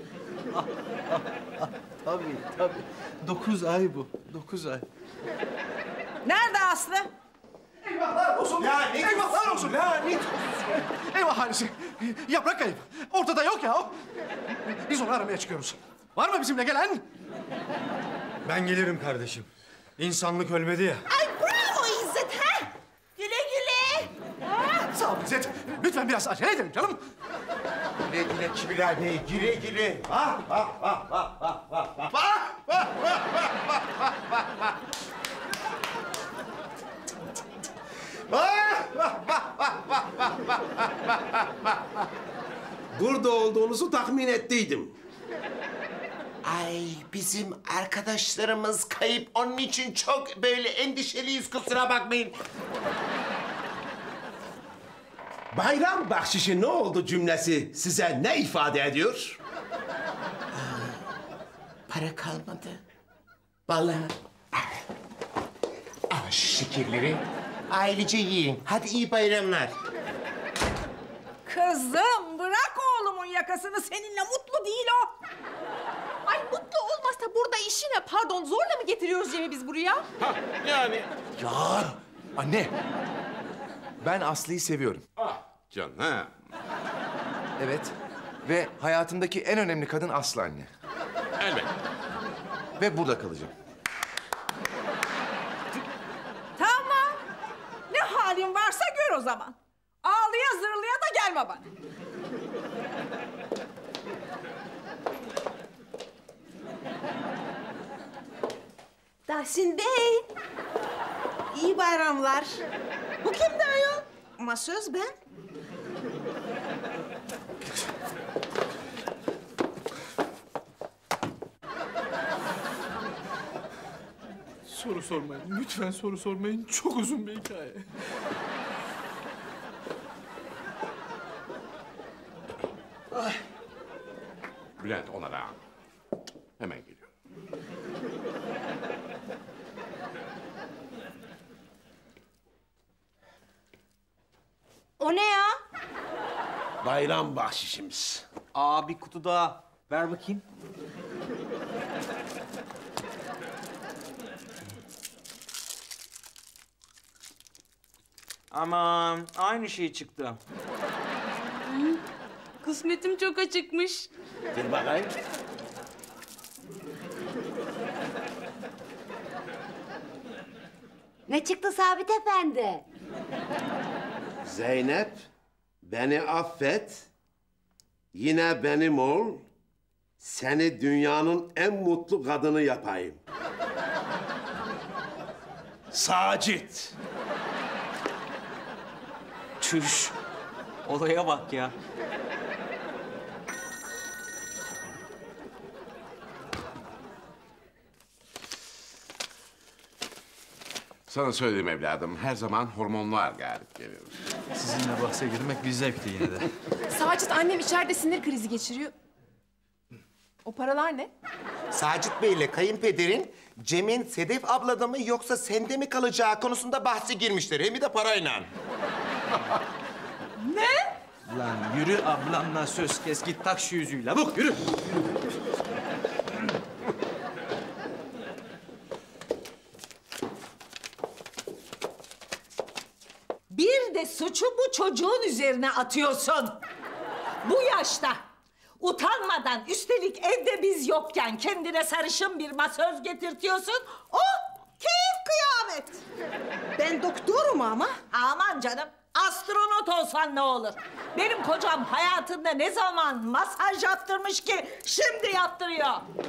Tabii. 9 ay bu. 9 ay. Nerede Aslı? Eyvahlar olsun. Ya ne Eyvahlar olsun. Lanet olsun. Eyvah Halisi. Yaprak kayıp. Ortada yok ya. Biz onu aramaya çıkıyoruz. Var mı bizimle gelen? Ben gelirim kardeşim. İnsanlık ölmedi ya. Ay bravo İzzet ha. Güle güle. Sağ ol İzzet. Lütfen biraz acele edelim canım. Güle güle Kubilay Bey, güle güle. Burada olduğunuzu tahmin ettiydim. Ay bizim arkadaşlarımız kayıp. Onun için çok böyle endişeliyiz, kusura bakmayın. Bayram bahşişi ne oldu cümlesi size ne ifade ediyor? Para kalmadı. Vallahi. Al şu şekerleri. Ailece yiyin. Hadi iyi bayramlar. Kızım bırak oğlumun yakasını. Seninle mutlu değil o. Ay mutlu olmazsa burada işi ne? Pardon zorla mı getiriyoruz Cem'i biz buraya? Yani. Ya anne. Ben Aslı'yı seviyorum. Canım. Evet. Ve hayatımdaki en önemli kadın Aslı anne. Elbette. Ve burada kalacağım. Tamam. Ne halin varsa gör o zaman. Ağlıya zırlıya da gelme bana. Tahsin Bey. İyi bayramlar. Bu kimdi ayol? Masöz ben. Soru sormayın. Lütfen soru sormayın. Çok uzun bir hikaye. Bülent onlara. Hemen geliyor. O ne ya? Bayram bahşişimiz. Bir kutu daha. Ver bakayım. Aman aynı şey çıktı. Kısmetim çok açıkmış. Dur bakayım. Ne çıktı Sabit Efendi? Zeynep, beni affet. Yine benim ol. Seni dünyanın en mutlu kadını yapayım. Sacit. Çüş. Olaya bak ya. Sana söyleyeyim evladım, her zaman hormonlar galip geliyor. Sizinle bahse girmek bir zevkti yine de. Sacit annem içeride sinir krizi geçiriyor. O paralar ne? Sacit Bey ile kayınpederin Cem'in Sedef ablada mı yoksa sende mi kalacağı konusunda bahsi girmişler. Hem de parayla. Ne? Lan yürü ablamla söz kes git tak şu yüzüğü lavuk yürü. Bir de suçu bu çocuğun üzerine atıyorsun. Bu yaşta utanmadan üstelik evde biz yokken kendine sarışın bir masöz getirtiyorsun. O et. Ben doktorum ama. Aman canım, astronot olsan ne olur? Benim kocam hayatında ne zaman masaj yaptırmış ki şimdi yaptırıyor.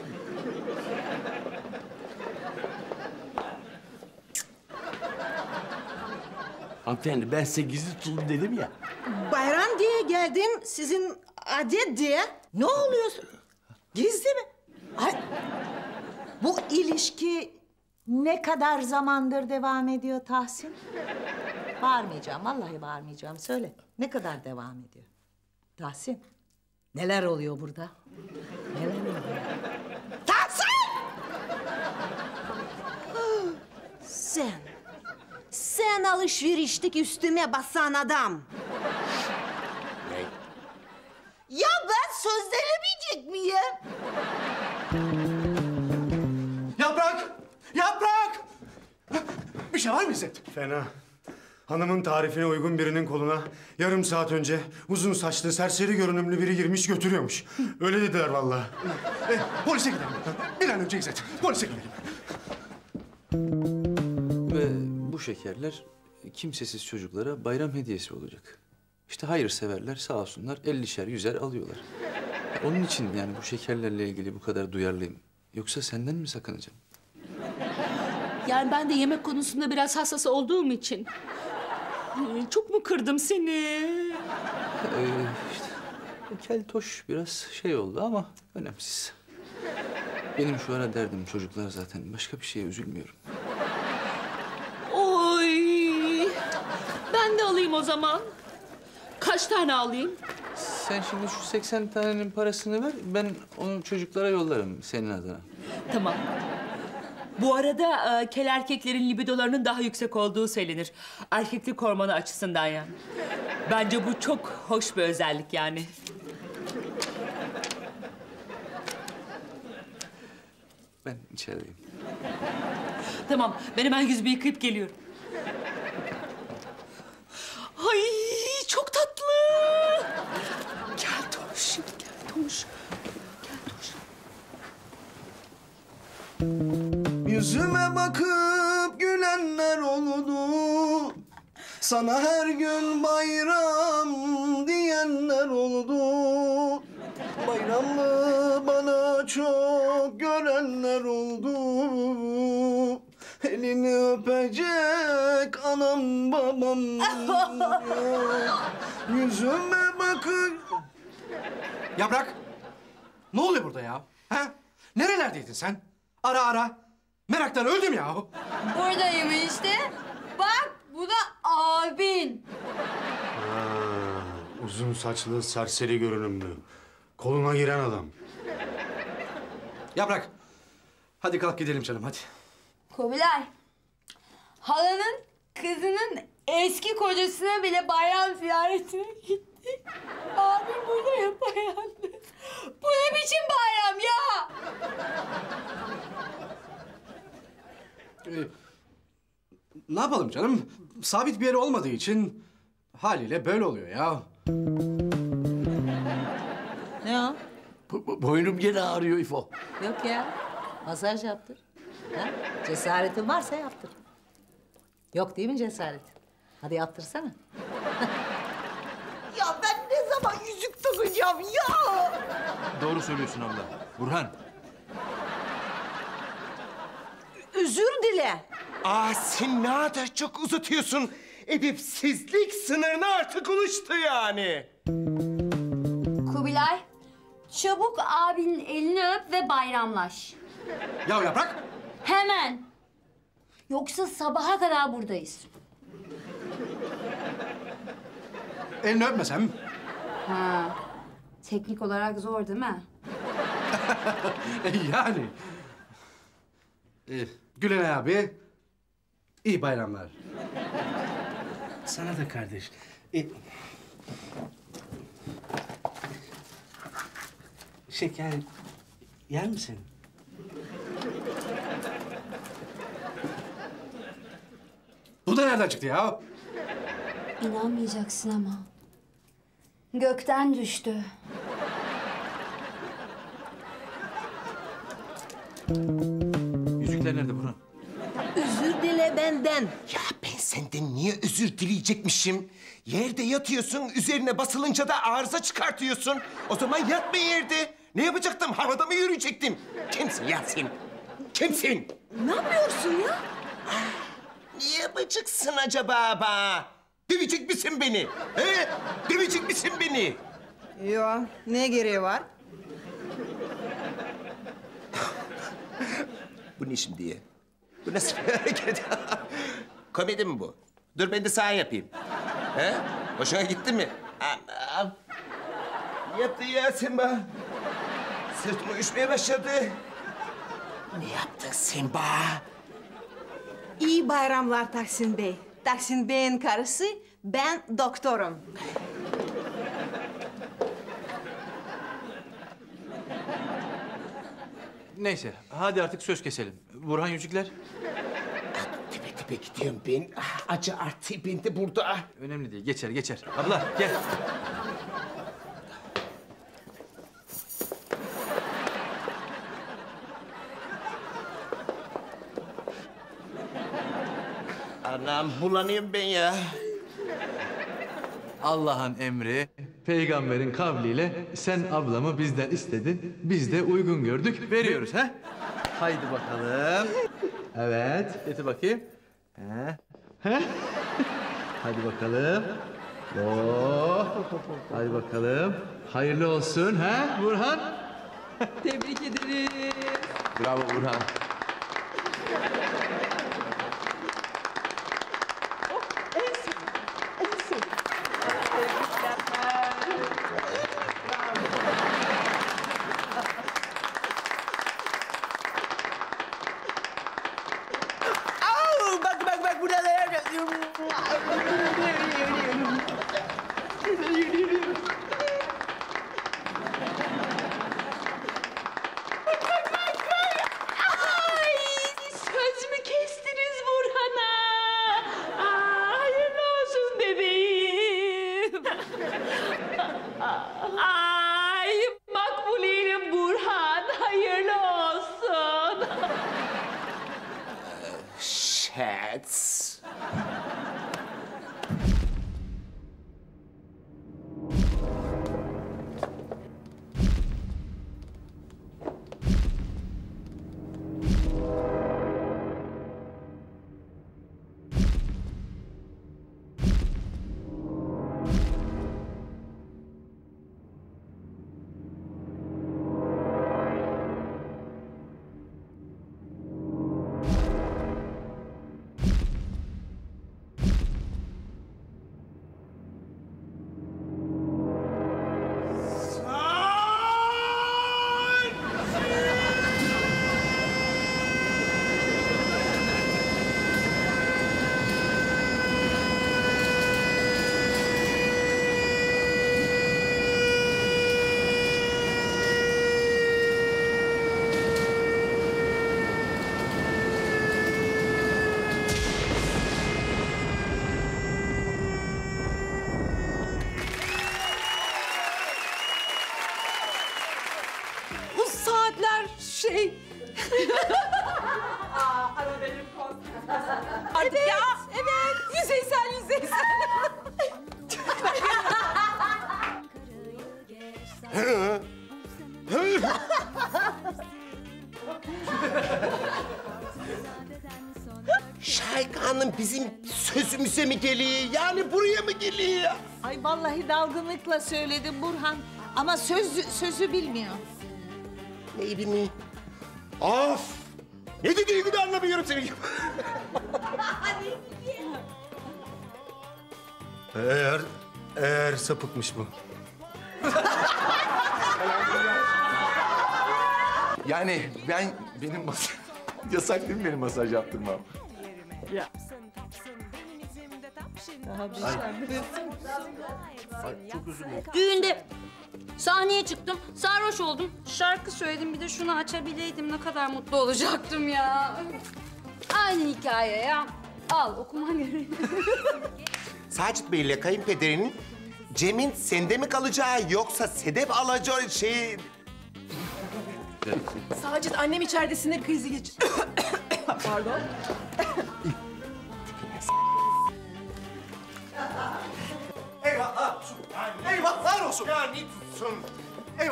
Hanımefendi ben size gizli tutun dedim ya. Bayram diye geldim, sizin adet diye. Ne oluyorsun? Gizli mi? Ay, bu ilişki ne kadar zamandır devam ediyor Tahsin? Bağırmayacağım, vallahi bağırmayacağım. Söyle, ne kadar devam ediyor? Tahsin, neler oluyor burada? Neler oluyor? Tahsin! Sen alışverişlik üstüme basan adam. Ne? Ya ben sözlenemeyecek miyim? Yaprak! Yaprak! Bir şey var mı İzzet? Fena. Hanımın tarifine uygun birinin koluna yarım saat önce uzun saçlı, serseri görünümlü biri girmiş götürüyormuş. Öyle dediler vallahi. Polise gidelim. Bir an önce İzzet. Polise gidelim. Ve bu şekerler kimsesiz çocuklara bayram hediyesi olacak. İşte hayırseverler sağ olsunlar 50'şer 100'er alıyorlar. Onun için yani bu şekerlerle ilgili bu kadar duyarlıyım. Yoksa senden mi sakınacağım? Yani ben de yemek konusunda biraz hassas olduğum için. Çok mu kırdım seni? İşte keltoş biraz şey oldu ama önemsiz. Benim şu ara derdim çocuklar zaten. Başka bir şeye üzülmüyorum. Oy! Ben de alayım o zaman. Kaç tane alayım? Sen şimdi şu 80 tanenin parasını ver. Ben onu çocuklara yollarım senin adına. Tamam. Bu arada kel erkeklerin libidolarının daha yüksek olduğu söylenir. Erkeklik hormonu açısından yani. Bence bu çok hoş bir özellik yani. Ben içerideyim. Tamam, ben hemen yüzümü yıkayıp geliyorum. Ay çok tatlı. Gel Toş, gel Toş. Yüzüme bakıp gülenler oldu. Sana her gün bayram diyenler oldu. Bayramlı bana çok görenler oldu. Elini öpecek anam babam. Yüzüme bakıp... Yaprak! Ne oluyor burada ya? Ha? Nerelerdeydin sen? Ara ara. Meraktan öldüm ya. Buradayım işte. Bak bu da abin. Uzun saçlı, serseri görünümlü. Koluna giren adam. Yaprak. Hadi kalk gidelim canım hadi. Kubilay. Halanın kızının eski kocasına bile bayram ziyaretine gittik. Abim burada yapayalnız. Bu ne biçim bayram ya? Ne yapalım canım? Sabit bir yeri olmadığı için haliyle böyle oluyor ya. Ne o? Boynum gene ağrıyor İfo. Yok ya, masaj yaptır. Ha? Cesaretin varsa yaptır. Yok değil mi cesaretin? Hadi yaptırsana. Ya ben ne zaman yüzük takacağım ya? Doğru söylüyorsun abla. Burhan. Özür dile. Sen ne kadar çok uzatıyorsun. Edepsizlik sınırını artık ulaştı yani. Kubilay, çabuk abinin elini öp ve bayramlaş. Ya Yaprak! Hemen. Yoksa sabaha kadar buradayız. Elini öpmesem? Ha, teknik olarak zor değil mi? Yani. Gülenay abi, iyi bayramlar. Sana da kardeş. Şeker yer misin? Bu da nereden çıktı ya? İnanmayacaksın ama. Gökten düştü. Yüzükler nerede Burhan? Özür dile, benden. Ya ben senden niye özür dileyecekmişim? Yerde yatıyorsun, üzerine basılınca da arıza çıkartıyorsun. O zaman yatma yerde. Ne yapacaktım? Havada mı yürüyecektim? Kimsin ya sen? Kimsin? Ne yapıyorsun ya? Ne yapacaksın acaba bana? Dövecek misin beni? He? Dövecek misin beni? Yo, ne gereği var? Bu ne şimdi ya? Bu nasıl bir hareket? Komedi mi bu? Dur ben de sana yapayım. He? Hoşuna gitti mi? Anam. Ne yaptın ya sen bana? Sırtım uyuşmaya başladı. Ne yaptın sen bana? İyi bayramlar Tahsin Bey. Tahsin Bey'in karısı, ben doktorum. Neyse, hadi artık söz keselim. Burhan Yüzükler. Tepe tepe gidiyorum ben. Acı artı ben de burada. Önemli değil, geçer geçer. Abla gel. Anam bulanıyorum ben ya. Allah'ın emri, peygamberin kavliyle sen ablamı bizden istedin. Biz de uygun gördük, veriyoruz ha? Haydi bakalım. Evet, getir bakayım. He. He. Hadi bakalım. Oo. Hadi bakalım. Hayırlı olsun ha Burhan? Tebrik ederim. Bravo Burhan. Bak burada neler yapıyorum. Ay, söz mü kestiniz Burhan'a? Hayırlı olsun bebeğim. Ay, Makbule'yle Burhan, hayırlı olsun. Şats. Bu saatler şey... Ara benim Artık evet, ya. Evet. Yüzeysel. Şahika Hanım bizim sözümüze mi geliyor? Yani buraya mı geliyor? Ay vallahi dalgınlıkla söyledim Burhan. Ama sözü bilmiyor. Neyi bilmiyor? Of! Ne dediğini de anlamıyorum senin. Eğer sapıkmış bu. Yani benim yasak değil mi benim masaj yaptırmam? Ya. Çok özür dilerim. Düğünde sahneye çıktım, sarhoş oldum. Şarkı söyledim, bir de şunu açabileydim. Ne kadar mutlu olacaktım ya. Aynı hikaye ya. Al, okuma gereği. Sacit Bey ile kayınpederinin Cem'in sende mi kalacağı yoksa Sedef alacağı şey... Sacit annem içeride sinir krizi geçirdi. Pardon. olsun. Ya ne tutsun? Ev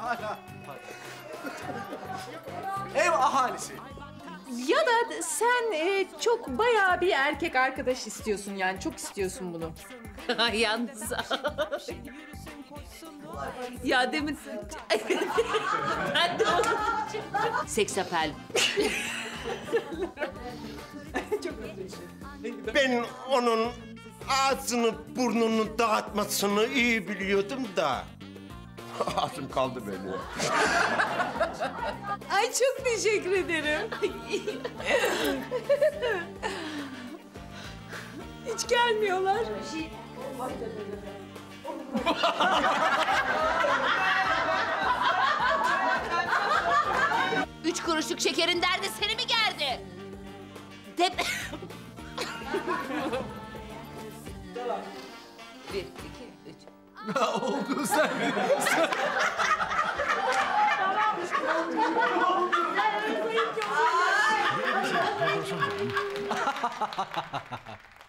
Ev ahalisi. Ya da sen çok bayağı bir erkek arkadaş istiyorsun yani. Çok istiyorsun bunu. Yalnız. Ya demin... Ben de onu... Seksapel. Ben onun ağzını burnunu dağıtmasını iyi biliyordum da. Ağzım kaldı böyle. Ay çok teşekkür ederim. Hiç gelmiyorlar. 3 kuruşluk şekerin derdi seni mi gerdi? Bir, iki, üç. Oldu sen. Tamam.